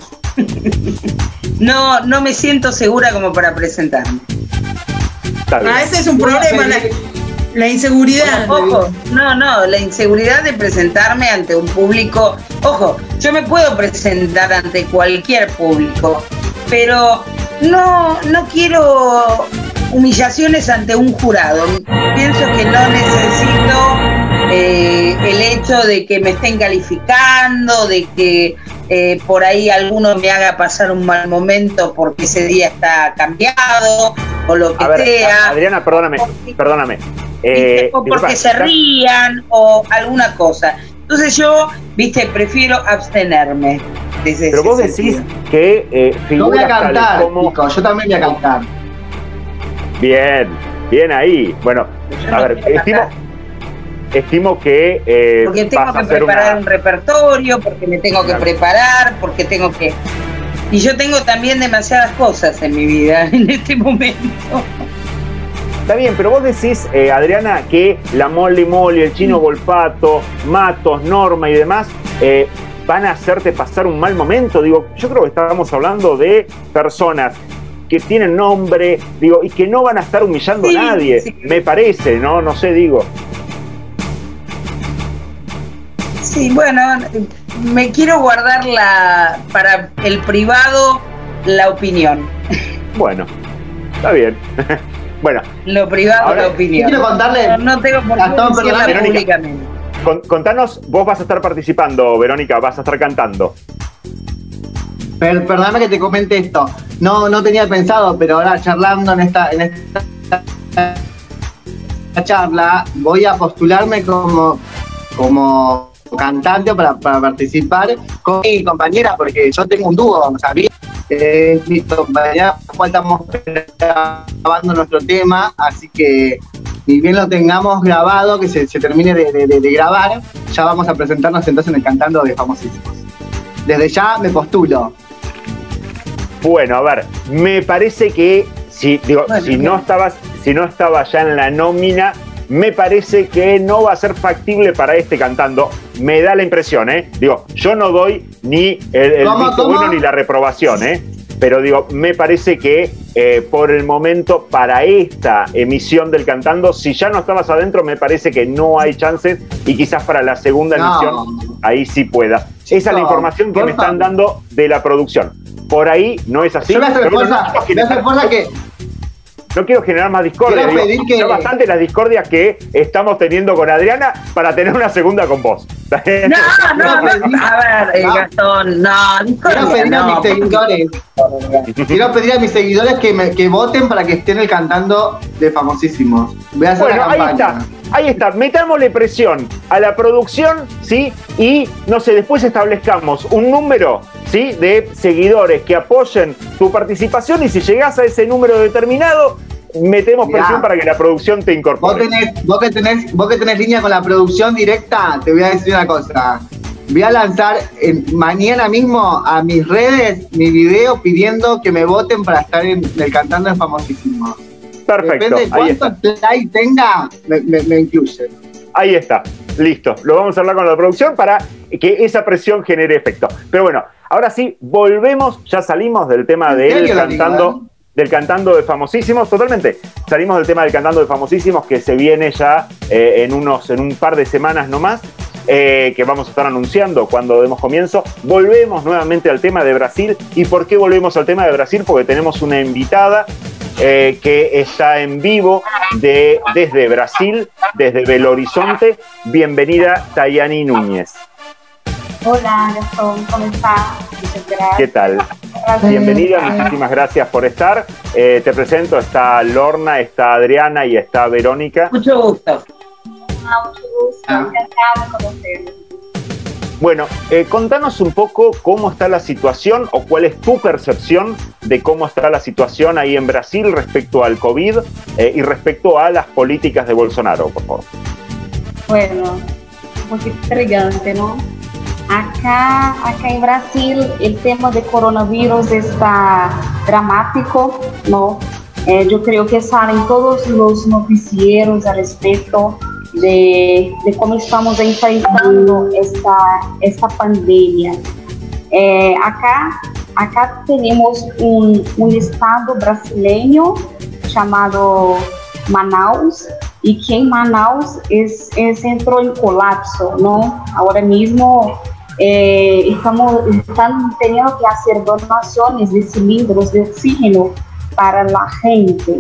Speaker 6: No me siento segura como para presentarme.
Speaker 2: Ese es un problema, la inseguridad.
Speaker 6: Ojo, no, la inseguridad de presentarme ante un público. Ojo, yo me puedo presentar ante cualquier público, pero no quiero humillaciones ante un jurado. Pienso que no necesito el hecho de que me estén calificando, de que por ahí alguno me haga pasar un mal momento porque ese día está cambiado o lo que sea.
Speaker 1: Adriana, perdóname.
Speaker 6: O porque se rían o alguna cosa. Entonces yo, prefiero abstenerme.
Speaker 1: Pero vos decís que
Speaker 3: Yo voy a
Speaker 1: figuras
Speaker 3: cantar,
Speaker 1: tales como...
Speaker 3: Nico, yo también voy a cantar.
Speaker 1: Bien ahí. Bueno, a ver, estimo que
Speaker 6: porque tengo
Speaker 1: vas a
Speaker 6: que
Speaker 1: hacer
Speaker 6: preparar un repertorio, porque me tengo que preparar, porque tengo que... Y yo tengo también demasiadas cosas en mi vida en este momento.
Speaker 1: Está bien, pero vos decís, Adriana, que la Mole Moli, el Chino Volpato, Matos, Norma y demás van a hacerte pasar un mal momento. Digo, yo creo que estamos hablando de personas que tienen nombre, y que no van a estar humillando a nadie, me parece, no sé, digo.
Speaker 6: Sí, bueno, me quiero guardar para el privado la opinión.
Speaker 1: Bueno, está bien. Bueno,
Speaker 6: lo privado,
Speaker 1: ahora,
Speaker 6: la opinión.
Speaker 3: Quiero contarle,
Speaker 6: no tengo por qué decirla públicamente.
Speaker 1: Contanos, vos vas a estar participando, Verónica, vas a estar cantando.
Speaker 3: Perdóname que te comente esto. No tenía pensado, pero ahora charlando en esta charla, voy a postularme como cantante para participar con mi compañera, porque yo tengo un dúo, ¿sabías? Mi compañera, con la cual estamos grabando nuestro tema, así que ni bien lo tengamos grabado, que se termine de grabar, ya vamos a presentarnos entonces en el Cantando de Famosísimos. Desde ya me postulo.
Speaker 1: Bueno, a ver, me parece que si no estaba ya en la nómina, me parece que no va a ser factible para este Cantando. Me da la impresión, yo no doy ni el visto bueno ni la reprobación, pero me parece que por el momento para esta emisión del Cantando, si ya no estabas adentro, me parece que no hay chances y quizás para la segunda emisión ahí sí puedas. Esa es la información que me están dando de la producción. Por ahí no es así.
Speaker 3: Yo me hace fuerza que...
Speaker 1: No quiero generar más discordia. No bastante las discordias que estamos teniendo con Adriana para tener una segunda con vos.
Speaker 6: No. A ver, Gastón,
Speaker 3: Quiero pedir a mis seguidores que voten para que estén el Cantando de Famosísimos. Voy a hacer la campaña.
Speaker 1: ahí está, metámosle presión a la producción, ¿sí? Y, no sé, después establezcamos un número, ¿sí? De seguidores que apoyen tu participación y si llegás a ese número determinado, metemos presión para que la producción te incorpore.
Speaker 3: Vos que tenés línea con la producción directa, te voy a decir una cosa. Voy a lanzar mañana mismo a mis redes mi video pidiendo que me voten para estar en el Cantando de Famosísimos.
Speaker 1: Perfecto.
Speaker 3: Depende de cuántos likes tenga, me incluye.
Speaker 1: Ahí está, listo. Lo vamos a hablar con la producción para que esa presión genere efecto. Pero bueno, ahora sí, volvemos, ya salimos del tema del Cantando de Famosísimos, totalmente. Salimos del tema del Cantando de Famosísimos que se viene ya en un par de semanas nomás. Que vamos a estar anunciando cuando demos comienzo. Volvemos nuevamente al tema de Brasil. ¿Y por qué volvemos al tema de Brasil? Porque tenemos una invitada que está en vivo desde Brasil, desde Belo Horizonte. Bienvenida, Tayani Núñez.
Speaker 7: Hola, Gastón, ¿cómo estás? Muchas gracias.
Speaker 1: ¿Qué tal? Bienvenida, muchísimas gracias por estar. Te presento, está Lorna, está Adriana y está Verónica.
Speaker 6: Mucho gusto.
Speaker 7: Mucho gusto, encantada de conocerlos.
Speaker 1: Bueno, contanos un poco cómo está la situación o cuál es tu percepción de cómo está la situación ahí en Brasil respecto al COVID y respecto a las políticas de Bolsonaro, por favor.
Speaker 7: Bueno, un poquito intrigante, ¿no? Acá en Brasil el tema de coronavirus está dramático, ¿no? Yo creo que salen todos los noticieros al respecto de cómo estamos enfrentando esta pandemia. Acá tenemos un estado brasileño llamado Manaus, y que en Manaus entró en colapso, ¿no? Ahora mismo están teniendo que hacer donaciones de cilindros de oxígeno para la gente.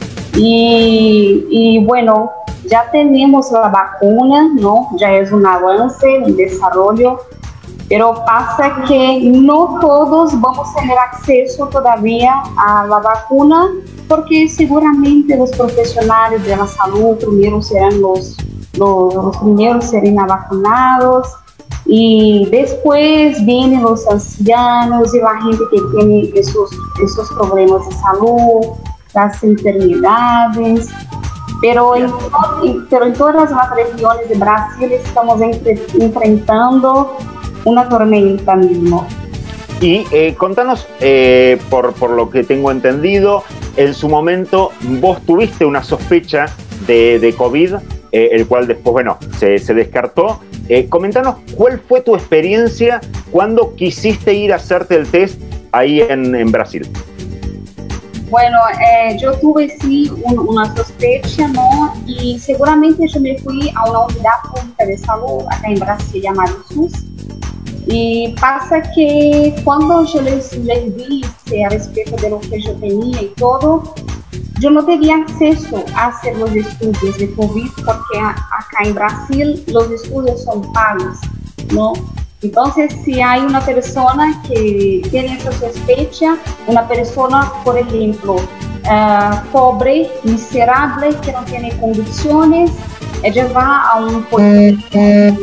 Speaker 7: Y bueno, ya tenemos la vacuna, ¿no? Ya es un avance, un desarrollo, pero pasa que no todos vamos a tener acceso todavía a la vacuna, porque seguramente los profesionales de la salud primero serán los primeros serán vacunados, y después vienen los ancianos y la gente que tiene esos problemas de salud, las enfermedades. Pero en todas las regiones de Brasil estamos enfrentando una tormenta mismo.
Speaker 1: Y contanos, por lo que tengo entendido, en su momento vos tuviste una sospecha de COVID, el cual después, bueno, se descartó. Comentanos cuál fue tu experiencia cuando quisiste ir a hacerte el test ahí en Brasil.
Speaker 7: Bueno, yo tuve sí una sospecha, ¿no? Y seguramente yo me fui a una unidad pública de salud acá en Brasil llamada SUS. Y pasa que cuando yo les dije a respecto de lo que yo tenía y todo, yo no tenía acceso a hacer los estudios de COVID, porque acá en Brasil los estudios son pagos, ¿no? Entonces, si hay una persona que tiene esa sospecha, una persona, por ejemplo, pobre, miserable, que no tiene condiciones, ella va a un puesto que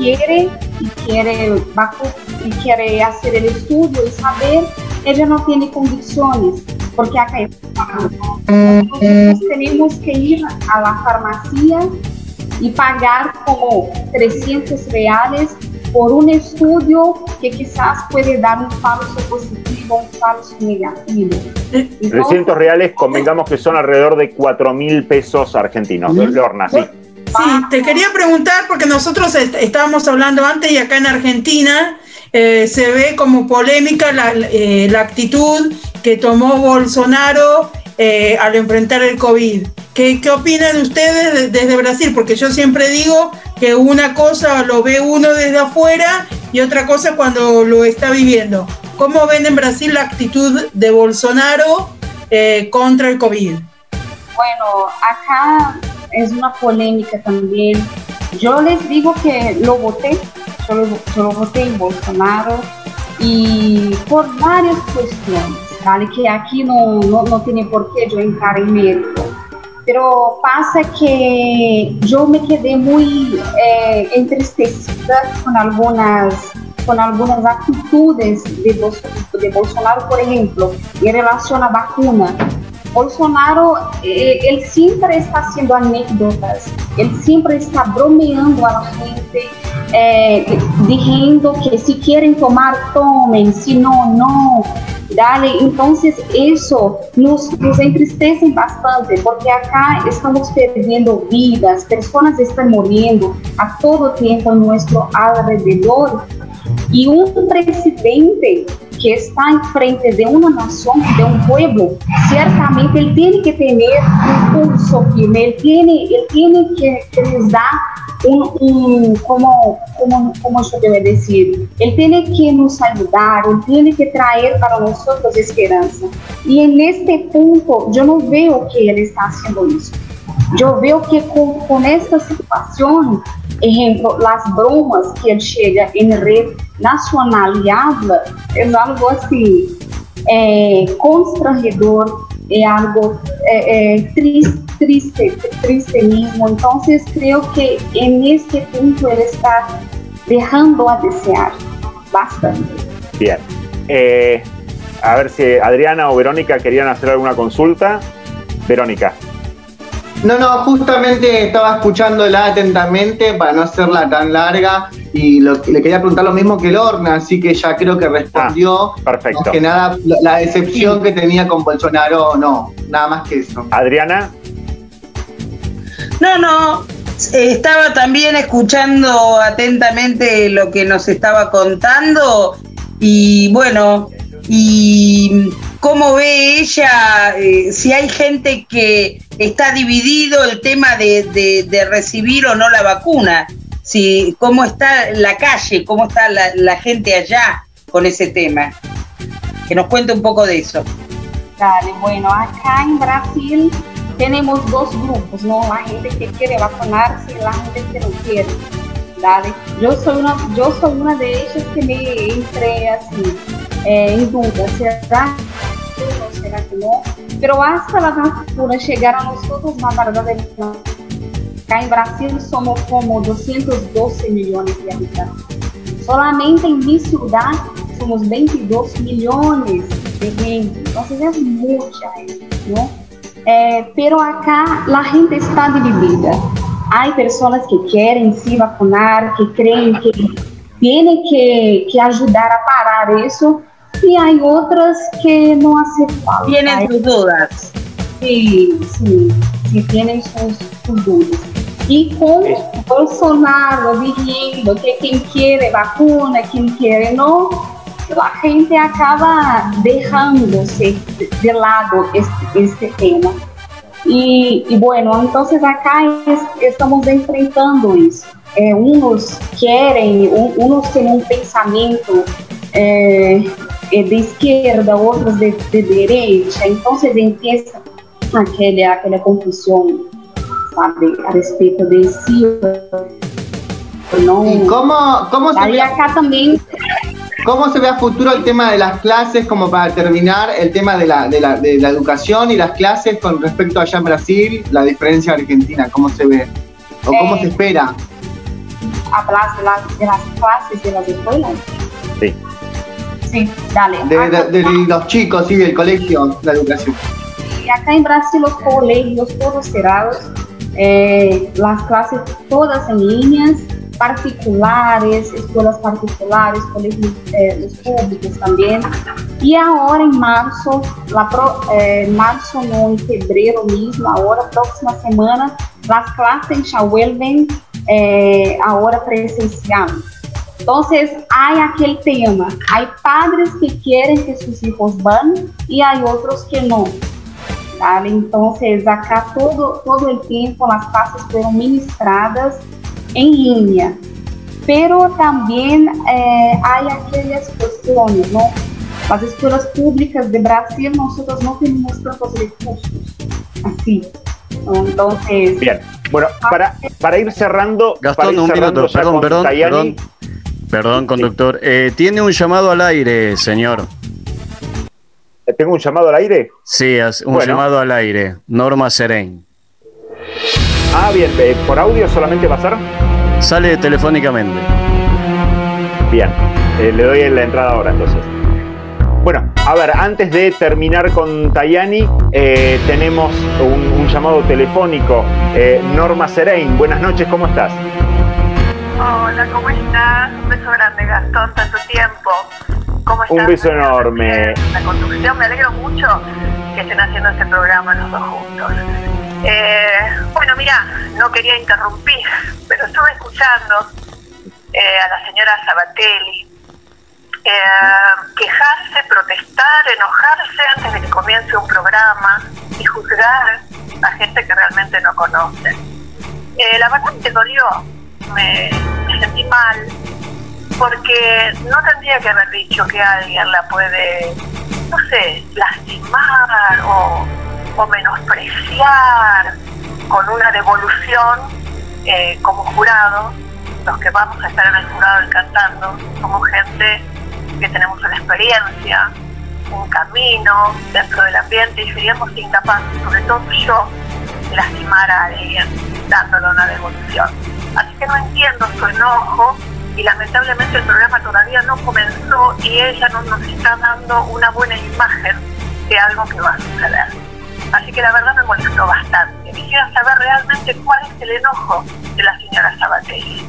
Speaker 7: quiere hacer el estudio y saber, ella no tiene condiciones, porque acá nosotros tenemos que ir a la farmacia y pagar como $300 por un estudio que quizás puede dar un falso positivo, un falso negativo. Entonces,
Speaker 1: $300, convengamos que son alrededor de 4.000 pesos argentinos. Lorna, sí.
Speaker 2: Sí, te quería preguntar, porque nosotros estábamos hablando antes y acá en Argentina se ve como polémica la actitud que tomó Bolsonaro al enfrentar el COVID. ¿Qué opinan ustedes desde Brasil? Porque yo siempre digo que una cosa lo ve uno desde afuera y otra cosa cuando lo está viviendo. ¿Cómo ven en Brasil la actitud de Bolsonaro contra el COVID?
Speaker 7: Bueno, acá es una polémica también. Yo les digo que lo voté en Bolsonaro, y por varias cuestiones, ¿vale? Que aquí no tiene por qué yo entrar en mérito. Pero pasa que yo me quedé muy entristecida con algunas actitudes de Bolsonaro, por ejemplo, en relación a vacuna. Bolsonaro, él siempre está haciendo anécdotas, él siempre está bromeando a la gente, diciendo que si quieren tomar, tomen, si no, no. Dale, entonces eso nos entristece bastante, porque acá estamos perdiendo vidas, personas están muriendo a todo tiempo a nuestro alrededor, y un presidente que está en frente de una nación, de un pueblo, ciertamente él tiene que tener un pulso firme, él tiene que les dar como yo debo decir, él tiene que nos ayudar, él tiene que traer para nosotros esperanza. Y en este punto yo no veo que él está haciendo eso. Yo veo que con esta situación, ejemplo, las bromas que él llega en red nacional y habla, es algo así constrangedor, es algo triste mismo. Entonces creo que en este punto él está dejando a desear bastante.
Speaker 1: Bien. A ver si Adriana o Verónica querían hacer alguna consulta. Verónica.
Speaker 3: No, justamente estaba escuchándola atentamente para no hacerla tan larga y le quería preguntar lo mismo que Lorna, así que ya creo que respondió.
Speaker 1: Perfecto.
Speaker 3: Más que nada, la decepción que tenía con Bolsonaro, no, nada más que eso.
Speaker 1: Adriana.
Speaker 6: No, estaba también escuchando atentamente lo que nos estaba contando y bueno, y cómo ve ella, si hay gente que está dividido el tema de recibir o no la vacuna, si cómo está la calle, cómo está la gente allá con ese tema. Que nos cuente un poco de eso.
Speaker 7: Dale, bueno, acá en Brasil tenemos dos grupos, ¿no? La gente que quiere vacunarse y la gente que no quiere. Dale. Yo soy una de ellas que me entré así, en duda, ¿será que no, será que no? Pero hasta la vacuna llegar a nosotros, la verdad no. Acá en Brasil somos como 212 millones de habitantes. Solamente en mi ciudad somos 22 millones de gente. Entonces es mucha gente, ¿no? Pero acá la gente está dividida. Hay personas que quieren sí vacunar, que creen que tienen que ayudar a parar eso, y hay otras que no hacen falta.
Speaker 6: Tienen sus dudas.
Speaker 7: Sí, tienen sus dudas. Y con Bolsonaro diciendo que quien quiere vacuna, quien quiere no, la gente acaba dejándose de lado este tema. Y bueno, entonces acá estamos enfrentando eso. Unos quieren, unos tienen un pensamiento de izquierda, otros de derecha, entonces empieza aquella confusión, sabe, a respeito de sí o no.
Speaker 3: ¿Y cómo se ve
Speaker 7: acá también?
Speaker 3: ¿Cómo se ve a futuro el tema de las clases, como para terminar, el tema de la educación y las clases con respecto allá en Brasil, la diferencia Argentina, cómo se ve? ¿O cómo se espera?
Speaker 7: ¿Hablas de las clases de las escuelas?
Speaker 1: Sí.
Speaker 7: Sí, dale.
Speaker 3: De los chicos, sí, del colegio, la educación.
Speaker 7: Y acá en Brasil los colegios todos cerrados, las clases todas en líneas, particulares, escuelas particulares, colegios los públicos también. Y ahora en marzo, marzo no, en febrero mismo, ahora próxima semana, las clases ya vuelven ahora presencial. Entonces hay aquel tema, hay padres que quieren que sus hijos van y hay otros que no. ¿Vale? Entonces acá todo el tiempo las clases fueron ministradas en línea, pero también hay aquellas cuestiones, ¿no? Las escuelas públicas de Brasil, nosotros no tenemos tantos recursos, así. Entonces...
Speaker 1: Bien, bueno, para ir cerrando...
Speaker 8: Gastón, un minuto, perdón, conductor. Tiene un llamado al aire, señor.
Speaker 1: ¿Tengo un llamado al aire?
Speaker 8: Sí, un llamado al aire. Norma Serén.
Speaker 1: Ah, bien, ¿por audio solamente va a ser?
Speaker 8: Sale telefónicamente.
Speaker 1: Bien, le doy la entrada ahora entonces. Bueno, a ver, antes de terminar con Tayani, tenemos un llamado telefónico. Norma Serein, buenas noches, ¿cómo estás?
Speaker 9: Hola, ¿cómo estás? Un beso grande, Gastón, tanto tiempo. ¿Cómo estás?
Speaker 1: Un beso enorme.
Speaker 9: La conducción, me alegro mucho que estén haciendo este programa los dos juntos. Bueno, mira, no quería interrumpir, pero estuve escuchando a la señora Sabatelli quejarse, protestar, enojarse antes de que comience un programa y juzgar a gente que realmente no conoce. La verdad me dolió, me sentí mal, porque no tendría que haber dicho que alguien la puede, no sé, lastimar o menospreciar con una devolución como jurado. Los que vamos a estar en el jurado y cantando somos gente que tenemos una experiencia, un camino dentro del ambiente y seríamos incapaces, sobre todo yo, de lastimar a alguien dándole una devolución. Así que no entiendo su enojo y lamentablemente el programa todavía no comenzó y ella no nos está dando una buena imagen de algo que va a suceder. Así que la verdad me molestó bastante. Quisiera saber realmente cuál es el enojo de la señora Sabatelli.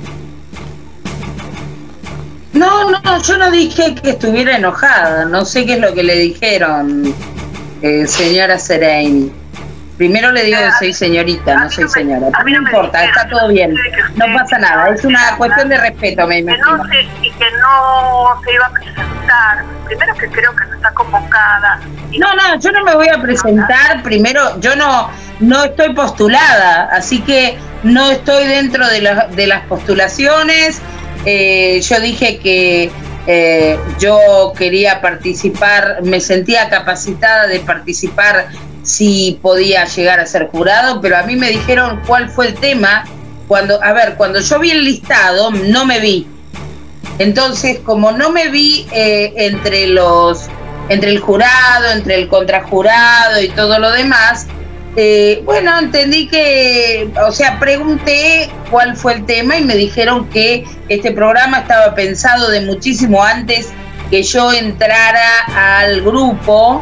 Speaker 6: No, yo no dije que estuviera enojada, no sé qué es lo que le dijeron, señora Serein. Primero le digo que soy señorita, no soy señora. No importa, está todo bien, no pasa nada, es una cuestión de respeto, me imagino.
Speaker 9: Y que no se iba a presentar, primero que creo que no está convocada.
Speaker 6: No, yo no me voy a presentar, primero, yo no estoy postulada, así que no estoy dentro de las postulaciones. Yo dije que yo quería participar, me sentía capacitada de participar si podía llegar a ser jurado, pero a mí me dijeron cuál fue el tema. Cuando yo vi el listado, no me vi. Entonces, como no me vi entre el jurado, entre el contrajurado y todo lo demás, bueno, entendí que, pregunté cuál fue el tema y me dijeron que este programa estaba pensado de muchísimo antes que yo entrara al grupo.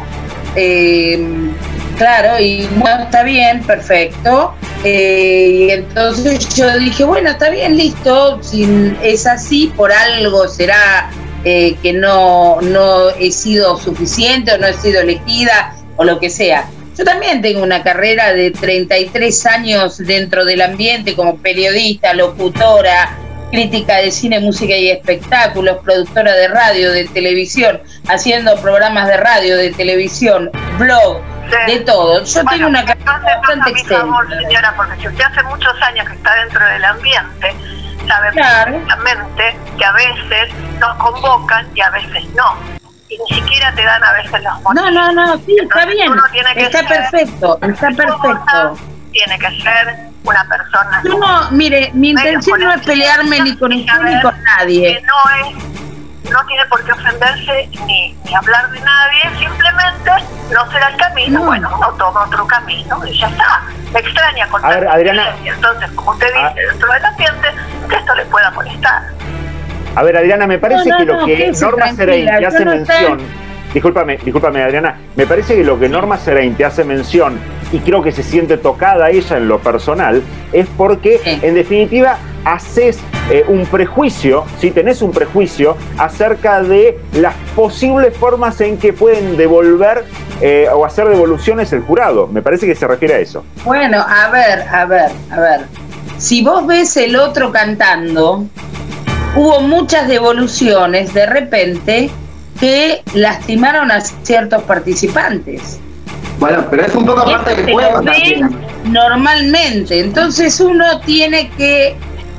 Speaker 6: Claro, y bueno, está bien, perfecto. Y entonces yo dije, bueno, está bien, listo. Si es así, por algo será que no he sido suficiente o no he sido elegida o lo que sea. Yo también tengo una carrera de 33 años dentro del ambiente como periodista, locutora, crítica de cine, música y espectáculos, productora de radio, de televisión, haciendo programas de radio, de televisión, blog, de todo. Yo tengo una carrera bastante extensa. Por favor,
Speaker 9: señora, porque si usted hace muchos años que está dentro del ambiente, sabe perfectamente que a veces nos convocan y a veces no. Y ni siquiera te dan a veces los motivos.
Speaker 6: No, sí, está bien. Está perfecto.
Speaker 9: Tiene que ser una persona.
Speaker 6: Mire, mi intención no es pelearme ni con usted ni con nadie.
Speaker 9: No tiene por qué ofenderse ni hablar de nadie, simplemente no será el camino. Bueno, uno toma otro camino y ya está. Me extraña con
Speaker 1: tanta
Speaker 9: Adriana, entonces, como usted dice, dentro del ambiente, que esto le pueda molestar.
Speaker 1: A ver, Adriana, me parece que lo que Norma Serein te hace mención, discúlpame, Adriana, me parece que lo que Norma Serein te hace mención, y creo que se siente tocada ella en lo personal, es porque, en definitiva, haces un prejuicio, si tenés un prejuicio, acerca de las posibles formas en que pueden devolver o hacer devoluciones el jurado. Me parece que se refiere a eso.
Speaker 6: Bueno, a ver. Si vos ves el otro cantando, hubo muchas devoluciones de repente que lastimaron a ciertos participantes.
Speaker 3: Bueno, pero es un poco parte del juego también.
Speaker 6: Normalmente, entonces uno tiene que,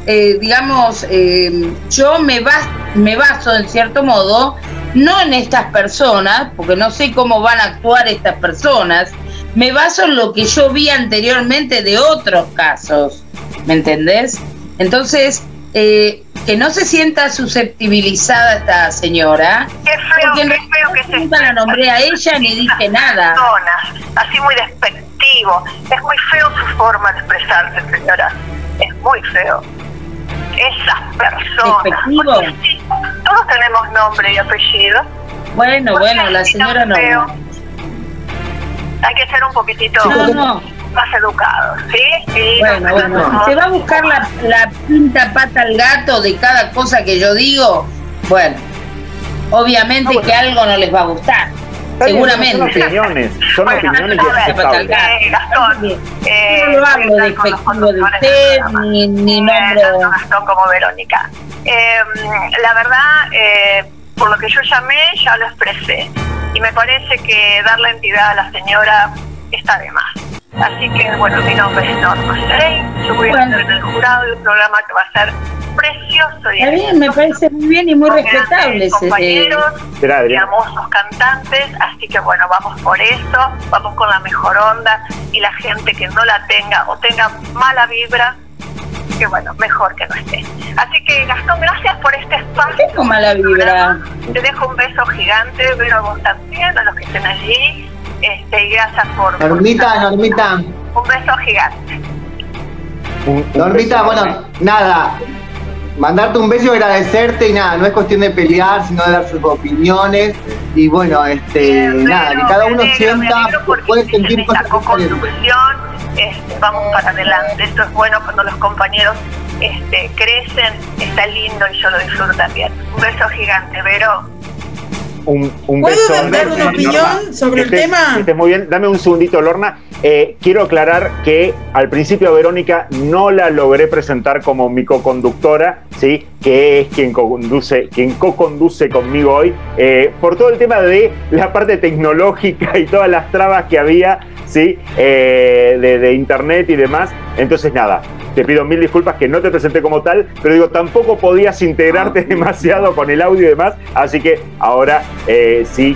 Speaker 6: yo me baso en cierto modo, no en estas personas, porque no sé cómo van a actuar estas personas, me baso en lo que yo vi anteriormente de otros casos, ¿me entendés? Entonces, que no se sienta susceptibilizada esta señora, porque
Speaker 9: qué feo que
Speaker 6: nunca la nombré a ella ni dije nada.
Speaker 9: Así muy despectiva, despectivo. Es muy feo su forma de expresarse, señora. Es muy feo. Esas personas.
Speaker 6: ¿Despectivo?
Speaker 9: Sí, todos tenemos nombre y apellido.
Speaker 6: Bueno, la señora no.
Speaker 9: Feo. Hay que ser un poquitito más educado, ¿sí? Y
Speaker 6: bueno. Se va a buscar la quinta pata al gato de cada cosa que yo digo. Bueno, obviamente que algo no les va a gustar. Seguramente.
Speaker 1: Son opiniones
Speaker 9: Gastón,
Speaker 6: no hablo despectivo de usted, ni nombro.
Speaker 9: Gastón como Verónica. La verdad, por lo que yo llamé, ya lo expresé. Y me parece que darle entidad a la señora está de más. Así que, bueno, mi nombre es Norma Serey. Yo voy a estar en el jurado de un programa que va a ser precioso.
Speaker 6: Está bien, me parece muy bien y muy respetable.
Speaker 9: Compañeros, famosos cantantes. Así que, bueno, vamos por eso. Vamos con la mejor onda. Y la gente que no la tenga o tenga mala vibra, que bueno, mejor que no esté. Así que, Gastón, gracias por este espacio.
Speaker 6: ¿Qué con mala vibra?
Speaker 9: Te dejo un beso gigante, pero a vos también, a los que estén allí. Y gracias por...
Speaker 3: Normita.
Speaker 9: Un beso gigante.
Speaker 3: Normita, bueno, nada. Mandarte un beso y agradecerte y nada, no es cuestión de pelear, sino de dar sus opiniones. Y bueno, nada, que cada uno sienta, puede sentir cosas
Speaker 9: diferentes. Vamos para adelante. Esto es bueno cuando los compañeros crecen, está lindo y yo lo disfruto también. Un beso gigante, Vero.
Speaker 1: Un
Speaker 2: ¿Puedo
Speaker 1: beso
Speaker 2: dar una opinión sobre el tema?
Speaker 1: Estés muy bien. Dame un segundito, Lorna. Quiero aclarar que al principio a Verónica no la logré presentar como mi coconductora, ¿sí? Que es quien co-conduce conmigo hoy, por todo el tema de la parte tecnológica y todas las trabas que había, ¿sí? De internet y demás. Entonces, nada, te pido mil disculpas que no te presenté como tal, pero digo, tampoco podías integrarte demasiado con el audio y demás, así que ahora sí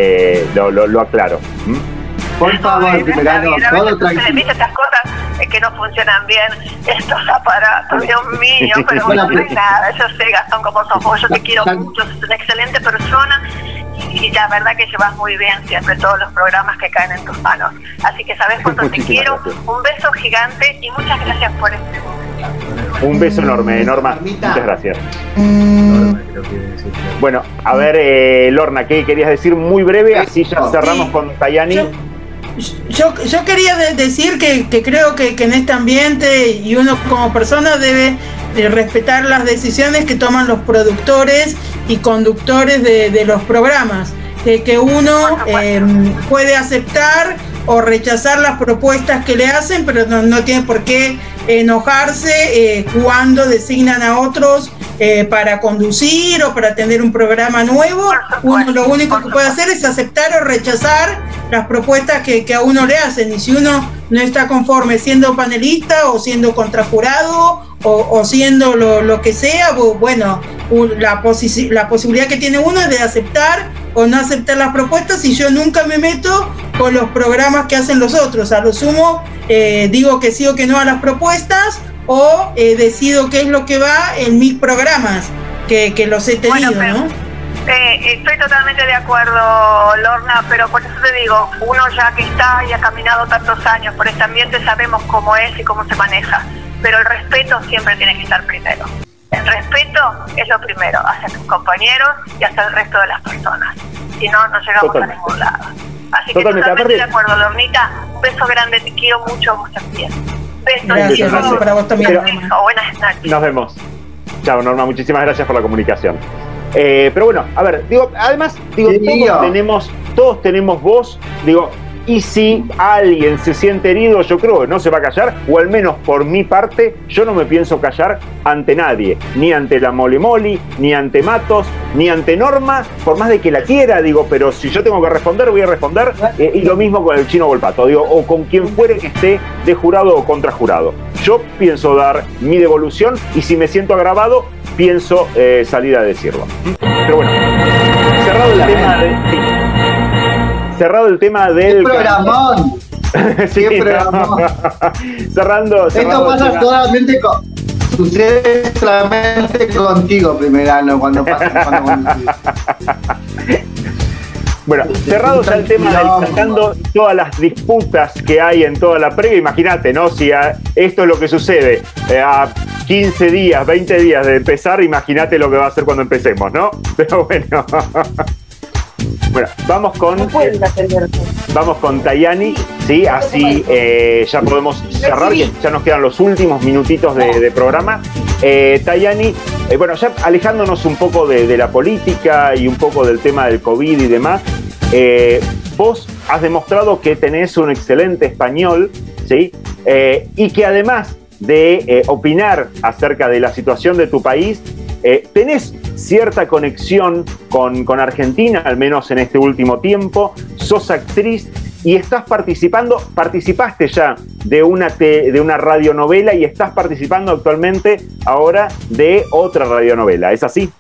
Speaker 1: lo aclaro.
Speaker 3: Por favor, Verano, todo tranquilo.
Speaker 9: Estas cosas que no funcionan bien, estos aparatos, Dios mío, pero bueno, no es nada. Yo sé, Gastón, como sos vos, yo te quiero mucho, sos una excelente persona y la verdad que llevas muy bien siempre todos los programas que caen en tus manos. Así que sabes cuánto te quiero, un beso gigante y muchas gracias por este momento.
Speaker 1: Un beso enorme, Norma, muchas gracias. Bueno, a ver, Lorna, ¿qué querías decir muy breve? Así ya cerramos con Tayani.
Speaker 2: Yo quería decir que creo que en este ambiente y uno como persona debe respetar las decisiones que toman los productores y conductores de los programas, que uno puede aceptar o rechazar las propuestas que le hacen, pero no tiene por qué enojarse cuando designan a otros para conducir o para tener un programa nuevo. Uno lo único que puede hacer es aceptar o rechazar las propuestas que a uno le hacen, y si uno no está conforme siendo panelista o siendo contrajurado o siendo lo que sea, bueno, la posibilidad que tiene uno es de aceptar o no aceptar las propuestas, y yo nunca me meto con los programas que hacen los otros. A lo sumo digo que sí o que no a las propuestas, o decido qué es lo que va en mis programas que los he tenido, ¿no?
Speaker 9: Estoy totalmente de acuerdo, Lorna, pero por eso te digo, uno ya que está y ha caminado tantos años por este ambiente, sabemos cómo es y cómo se maneja, pero el respeto siempre tiene que estar primero. El respeto es lo primero, hacia tus compañeros y hacia el resto de las personas. Si no, no llegamos a ningún lado. Así que totalmente de acuerdo, Lornita. Un beso grande, te quiero mucho, vos también. Besos.
Speaker 2: Gracias, para vos también.
Speaker 9: Buenas noches.
Speaker 1: Nos vemos. Chao, Norma, muchísimas gracias por la comunicación. Pero bueno, a ver, además, todos tenemos voz, y si alguien se siente herido, yo creo que no se va a callar, o al menos por mi parte, yo no me pienso callar ante nadie, ni ante la Mole Moli, ni ante Matos, ni ante Norma, por más de que la quiera, pero si yo tengo que responder, voy a responder, y lo mismo con el Chino Volpato, o con quien fuere que esté de jurado o contra jurado. Yo pienso dar mi devolución, y si me siento agravado, pienso salir a decirlo. Pero bueno, cerrado el tema del...
Speaker 3: ¡Qué programón!
Speaker 1: Sí, ¡qué programón! cerrando
Speaker 3: esto pasa solamente sucede solamente contigo, Primerano, cuando pasa.
Speaker 1: Bueno, cerrado ya el tema del cantando, todas las disputas que hay en toda la previa, imagínate, ¿no? Si esto es lo que sucede a 15 días, 20 días de empezar, imagínate lo que va a ser cuando empecemos, ¿no? Pero bueno. Bueno, vamos con Tayani, ¿sí? Así ya podemos cerrar, que ya nos quedan los últimos minutitos de programa. Tayani, bueno, ya alejándonos un poco de la política y un poco del tema del COVID y demás, vos has demostrado que tenés un excelente español, ¿sí? Y que además de opinar acerca de la situación de tu país, tenés cierta conexión con Argentina, al menos en este último tiempo, sos actriz y participaste ya de una radionovela y estás participando actualmente ahora de otra radionovela, ¿es así?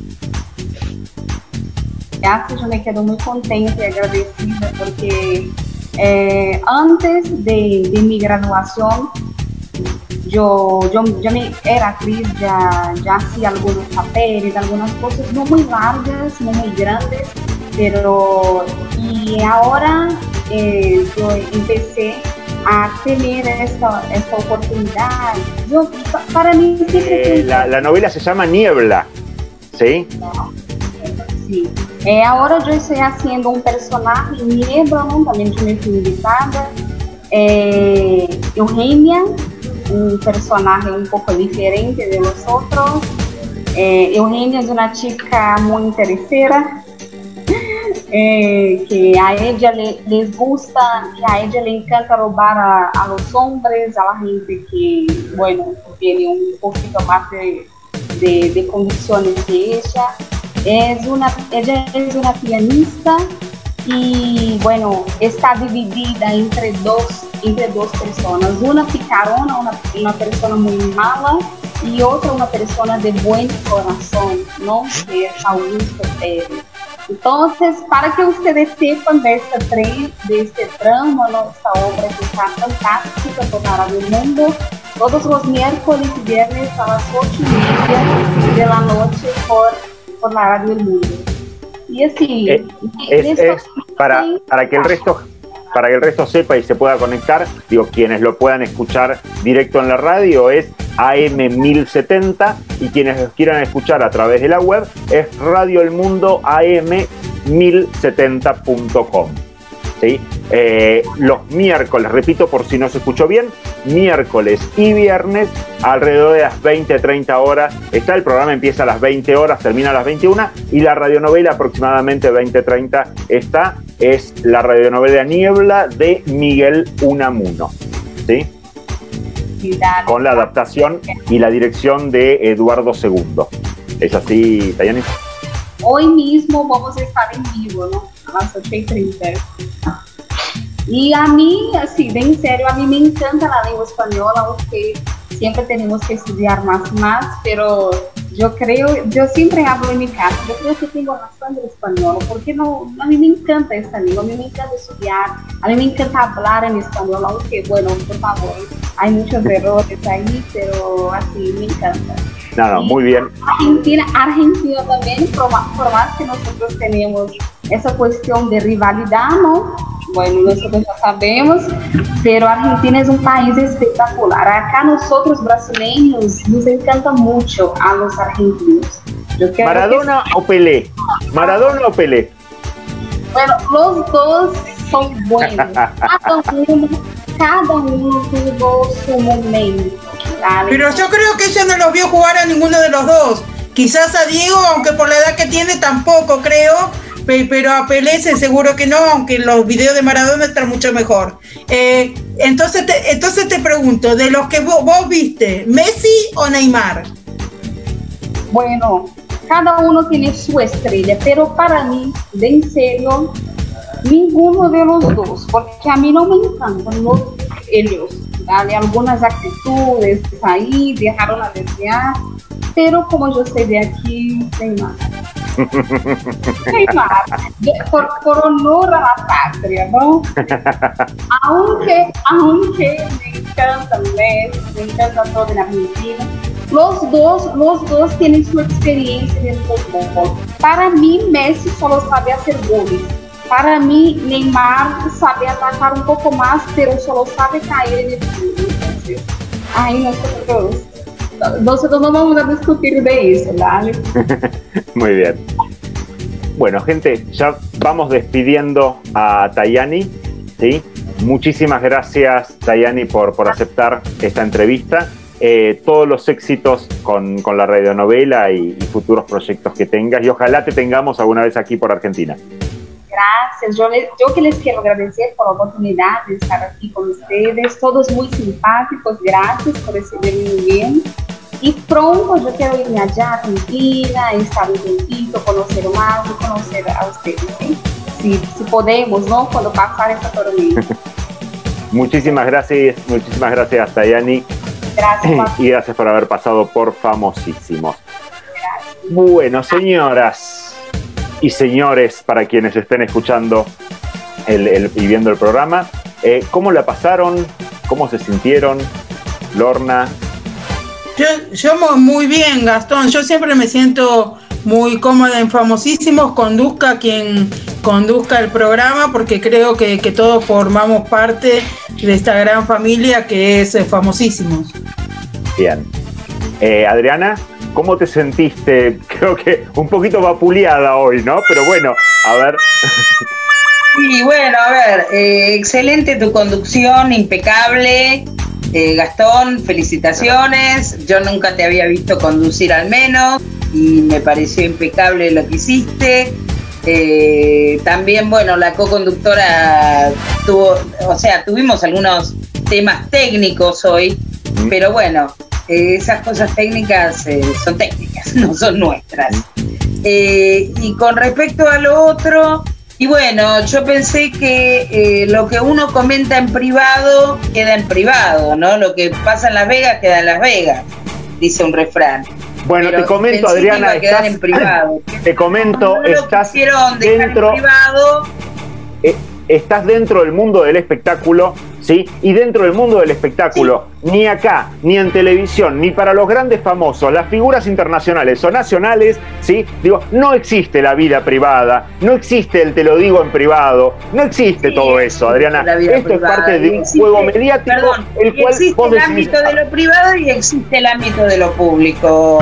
Speaker 7: Gracias, yo me quedo muy contenta y agradecida porque antes de mi graduación yo era actriz, ya hacía algunos papeles, algunas cosas no muy largas, no muy grandes, pero y ahora yo empecé a tener esta oportunidad. Para mí siempre
Speaker 1: la novela se llama Niebla, ¿sí?
Speaker 7: Sí. Ahora yo estoy haciendo un personaje Niebla, también yo me fui invitada. Eugenia, un personaje un poco diferente de los otros. Eugenia es una chica muy interesera, que a ella les gusta, que a ella le encanta robar a los hombres, a la gente que, bueno, tiene un poquito más de condiciones que ella. Ella es una pianista y, bueno, está dividida entre dos personas, una picarona, una persona muy mala, y otra una persona de buen corazón, ¿no? Que es Augusto Pérez. Entonces, para que ustedes sepan de este trama, ¿no? Esta obra que está fantástica por la Radio Mundo, todos los miércoles y viernes a las 8:30 de la noche por la Radio Mundo. Y así,
Speaker 1: para que el resto sepa y se pueda conectar, digo, quienes lo puedan escuchar directo en la radio es AM 1070 y quienes los quieran escuchar a través de la web es Radio El Mundo AM 1070.com. ¿Sí? Los miércoles, repito por si no se escuchó bien, miércoles y viernes alrededor de las 20-30 horas está el programa, empieza a las 20 horas, termina a las 21 y la radionovela aproximadamente 20-30 es la radionovela Niebla de Miguel Unamuno, ¿sí? Con la adaptación y la dirección de Eduardo II. ¿Es así, Tayani?
Speaker 7: Hoy mismo vamos a estar en vivo, ¿no? A las 8:30. Y a mí, así, de en serio, a mí me encanta la lengua española, aunque siempre tenemos que estudiar más y más, pero yo siempre hablo en mi casa, yo creo que tengo la sangre española, porque no, a mí me encanta esta lengua, a mí me encanta estudiar, a mí me encanta hablar en español, aunque, bueno, por favor, hay muchos errores ahí, pero así me encanta.
Speaker 1: No, muy bien.
Speaker 7: Argentina también, por más que nosotros tenemos esa cuestión de rivalidad, ¿no? Bueno, nosotros ya sabemos, pero Argentina es un país espectacular. Acá nosotros brasileños nos encanta mucho a los argentinos.
Speaker 1: ¿Maradona o Pelé? ¿Maradona o Pelé?
Speaker 7: Bueno, los dos son buenos. Cada uno tuvo su momento. ¿Vale?
Speaker 2: Pero yo creo que ella no los vio jugar a ninguno de los dos. Quizás a Diego, aunque por la edad que tiene tampoco creo, pero a Pelé seguro que no, aunque los videos de Maradona están mucho mejor. Entonces te pregunto, de los que vos viste, ¿Messi o Neymar?
Speaker 7: Bueno, cada uno tiene su estrella, pero para mí, de en serio, ninguno de los dos, porque a mí no me encantan ellos, ¿vale? Algunas actitudes ahí dejaron a desear, pero como yo soy de aquí, Neymar. Neymar, por honor a la patria, ¿no? aunque me encanta Messi, me encanta todo en Argentina. Los dos tienen su experiencia en el fútbol. Para mí, Messi solo sabe hacer goles. Para mí, Neymar sabe atacar un poco más, pero solo sabe caer en el fútbol. Entonces, ahí nosotros no vamos a discutir de eso, ¿vale?
Speaker 1: Muy bien. Bueno, gente, ya vamos despidiendo a Tayani, ¿sí? Muchísimas gracias, Tayani, por aceptar esta entrevista. Todos los éxitos con la radionovela y futuros proyectos que tengas, y ojalá te tengamos alguna vez aquí por Argentina.
Speaker 7: Gracias, yo que les quiero agradecer por la oportunidad de estar aquí con ustedes, todos muy simpáticos, gracias por recibirme muy bien. Y pronto yo quiero irme allá a Argentina, estar un tiempito, conocer más y conocer a ustedes, ¿sí? Si podemos, ¿no? Cuando pasar esta tormenta.
Speaker 1: Muchísimas gracias, Tayani.
Speaker 7: Gracias.
Speaker 1: Y gracias por haber pasado por Famosísimos. Gracias. Bueno, señoras y señores, para quienes estén escuchando y viendo el programa, ¿cómo la pasaron? ¿Cómo se sintieron? Lorna.
Speaker 2: Yo muy bien, Gastón. Yo siempre me siento muy cómoda en Famosísimos, conduzca quien conduzca el programa, porque creo que todos formamos parte de esta gran familia que es Famosísimos.
Speaker 1: Bien. Adriana, ¿cómo te sentiste? Creo que un poquito vapuleada hoy, ¿no? Pero bueno, a ver.
Speaker 6: Sí, bueno, a ver, excelente tu conducción, impecable. Gastón, felicitaciones. Yo nunca te había visto conducir al menos y me pareció impecable lo que hiciste. También, bueno, la co-conductora tuvimos algunos temas técnicos hoy, pero bueno, esas cosas técnicas son técnicas, no son nuestras. Y con respecto a lo otro, y bueno, yo pensé que lo que uno comenta en privado queda en privado, ¿no? Lo que pasa en Las Vegas queda en Las Vegas, dice un refrán.
Speaker 1: Bueno, te comento, Adriana,
Speaker 6: en privado.
Speaker 1: Te comento,
Speaker 6: no
Speaker 1: estás dentro, estás dentro del mundo del espectáculo, ¿sí? Y dentro del mundo del espectáculo, sí, ni acá, ni en televisión, ni para los grandes famosos, las figuras internacionales o nacionales, ¿sí? Digo, no existe la vida privada, no existe el te lo digo en privado, no existe todo eso, Adriana. Esto es parte de un juego mediático, el cual
Speaker 6: existe el ámbito de lo privado y existe el ámbito de lo público.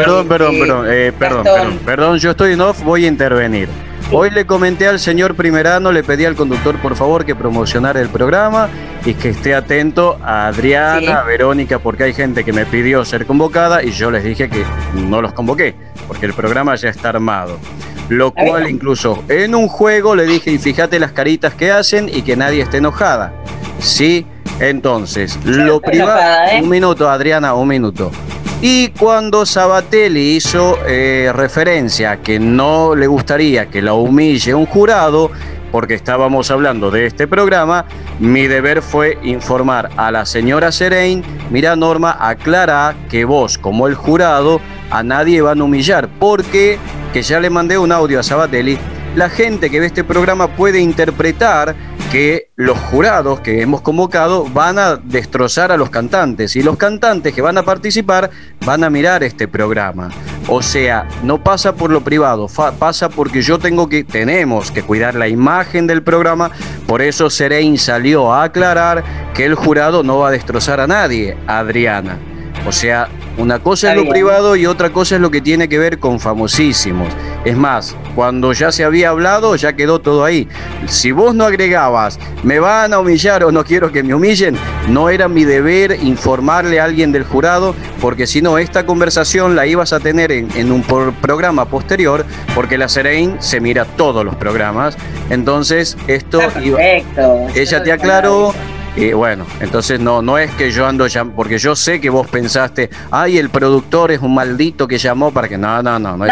Speaker 8: Perdón, yo estoy en off, voy a intervenir. Hoy le comenté al señor Primerano, le pedí al conductor por favor que promocionara el programa y que esté atento a Adriana, a Verónica, porque hay gente que me pidió ser convocada y yo les dije que no los convoqué, porque el programa ya está armado. Lo cual incluso en un juego le dije, y fíjate las caritas que hacen y que nadie esté enojada. Sí, entonces, lo privado... Un minuto, Adriana, un minuto. Y cuando Sabatelli hizo referencia a que no le gustaría que la humille un jurado, porque estábamos hablando de este programa, mi deber fue informar a la señora Serein, mira Norma, aclara que vos como el jurado a nadie van a humillar, porque, que ya le mandé un audio a Sabatelli, la gente que ve este programa puede interpretar que los jurados que hemos convocado van a destrozar a los cantantes y los cantantes que van a participar van a mirar este programa. O sea, no pasa por lo privado, pasa porque tenemos que cuidar la imagen del programa. Por eso Serein salió a aclarar que el jurado no va a destrozar a nadie, Adriana. O sea, una cosa es lo privado y otra cosa es lo que tiene que ver con Famosísimos. Es más, cuando ya se había hablado, ya quedó todo ahí. Si vos no agregabas, me van a humillar o no quiero que me humillen, no era mi deber informarle a alguien del jurado, porque si no, esta conversación la ibas a tener en un programa posterior, porque la Serein se mira todos los programas. Entonces, esto ella te aclaró. Y bueno, entonces no es que yo ando llamando, porque yo sé que vos pensaste, ay, el productor es un maldito que llamó para que no, pero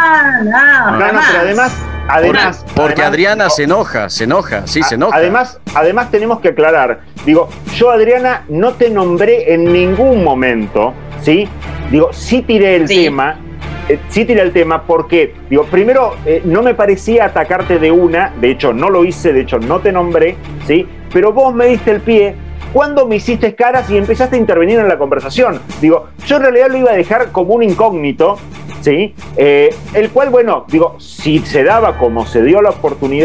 Speaker 8: además porque Adriana se enoja.
Speaker 1: Además tenemos que aclarar, digo, yo Adriana no te nombré en ningún momento, ¿sí? Digo, sí tiré el tema. Sí tiré el tema porque, digo, primero no me parecía atacarte de una, de hecho no lo hice, de hecho no te nombré, ¿sí? Pero vos me diste el pie cuando me hiciste caras y empezaste a intervenir en la conversación. Digo, yo en realidad lo iba a dejar como un incógnito, ¿sí? El cual, bueno, digo, si se daba como se dio la oportunidad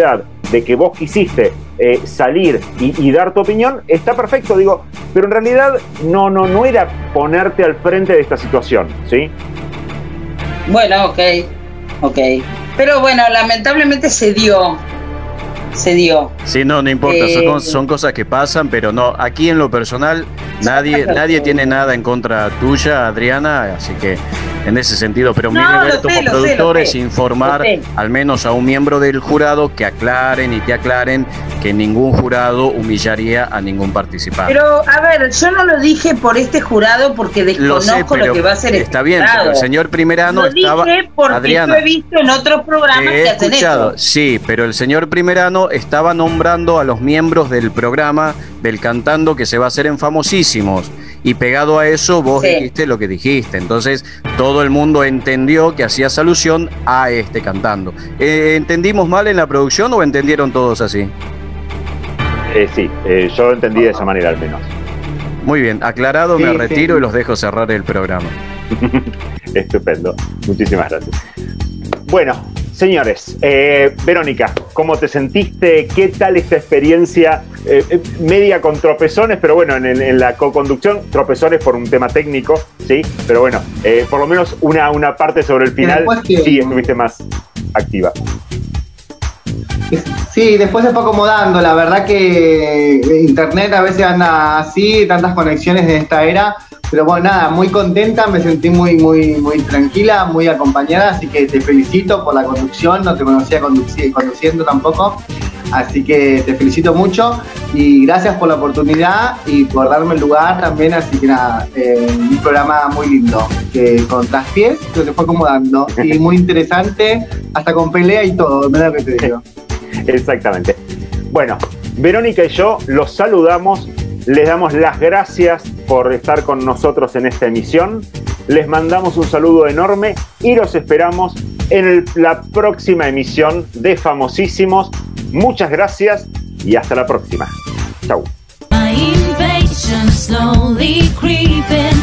Speaker 1: de que vos quisiste salir y dar tu opinión, está perfecto, digo, pero en realidad no era ponerte al frente de esta situación, ¿sí?
Speaker 6: Bueno, ok. Pero bueno, lamentablemente se dio.
Speaker 8: Sí, no importa, son cosas que pasan, pero no, aquí en lo personal nadie tiene nada en contra tuya, Adriana, así que en ese sentido, pero mi deber como productor es informar al menos a un miembro del jurado que aclaren y te aclaren que ningún jurado humillaría a ningún participante.
Speaker 6: Pero, a ver, yo no lo dije por este jurado porque desconozco lo que va a hacer
Speaker 8: está bien, pero el señor Primerano estaba...
Speaker 6: Lo dije porque Adriana, yo he visto en otros programas que hacen eso.
Speaker 8: Sí, pero el señor Primerano estaba nombrando a los miembros del programa del Cantando que se va a hacer en Famosísimos. Y pegado a eso vos dijiste lo que dijiste. Entonces todo el mundo entendió que hacías alusión a este Cantando. ¿Entendimos mal en la producción o entendieron todos así?
Speaker 1: Sí, yo entendí de esa manera al menos.
Speaker 8: Muy bien, aclarado, me retiro y los dejo cerrar el programa.
Speaker 1: Estupendo, muchísimas gracias. Bueno, señores, Verónica, ¿cómo te sentiste? ¿Qué tal esta experiencia? Media con tropezones, pero bueno, en la co-conducción, tropezones por un tema técnico, ¿sí? Pero bueno, por lo menos una parte sobre el final, sí, estuviste más activa.
Speaker 3: Sí, después se fue acomodando. La verdad que internet a veces anda así, tantas conexiones en esta era. Pero bueno, nada, muy contenta, me sentí muy tranquila, muy acompañada, así que te felicito por la conducción, no te conocía conduciendo tampoco, así que te felicito mucho y gracias por la oportunidad y por darme el lugar también, así que nada, un programa muy lindo, que con traspiés, pero se fue acomodando y muy interesante, hasta con pelea y todo, mira lo que te digo.
Speaker 1: Exactamente. Bueno, Verónica y yo los saludamos. Les damos las gracias por estar con nosotros en esta emisión. Les mandamos un saludo enorme y los esperamos en la próxima emisión de Famosísimos. Muchas gracias y hasta la próxima. Chau.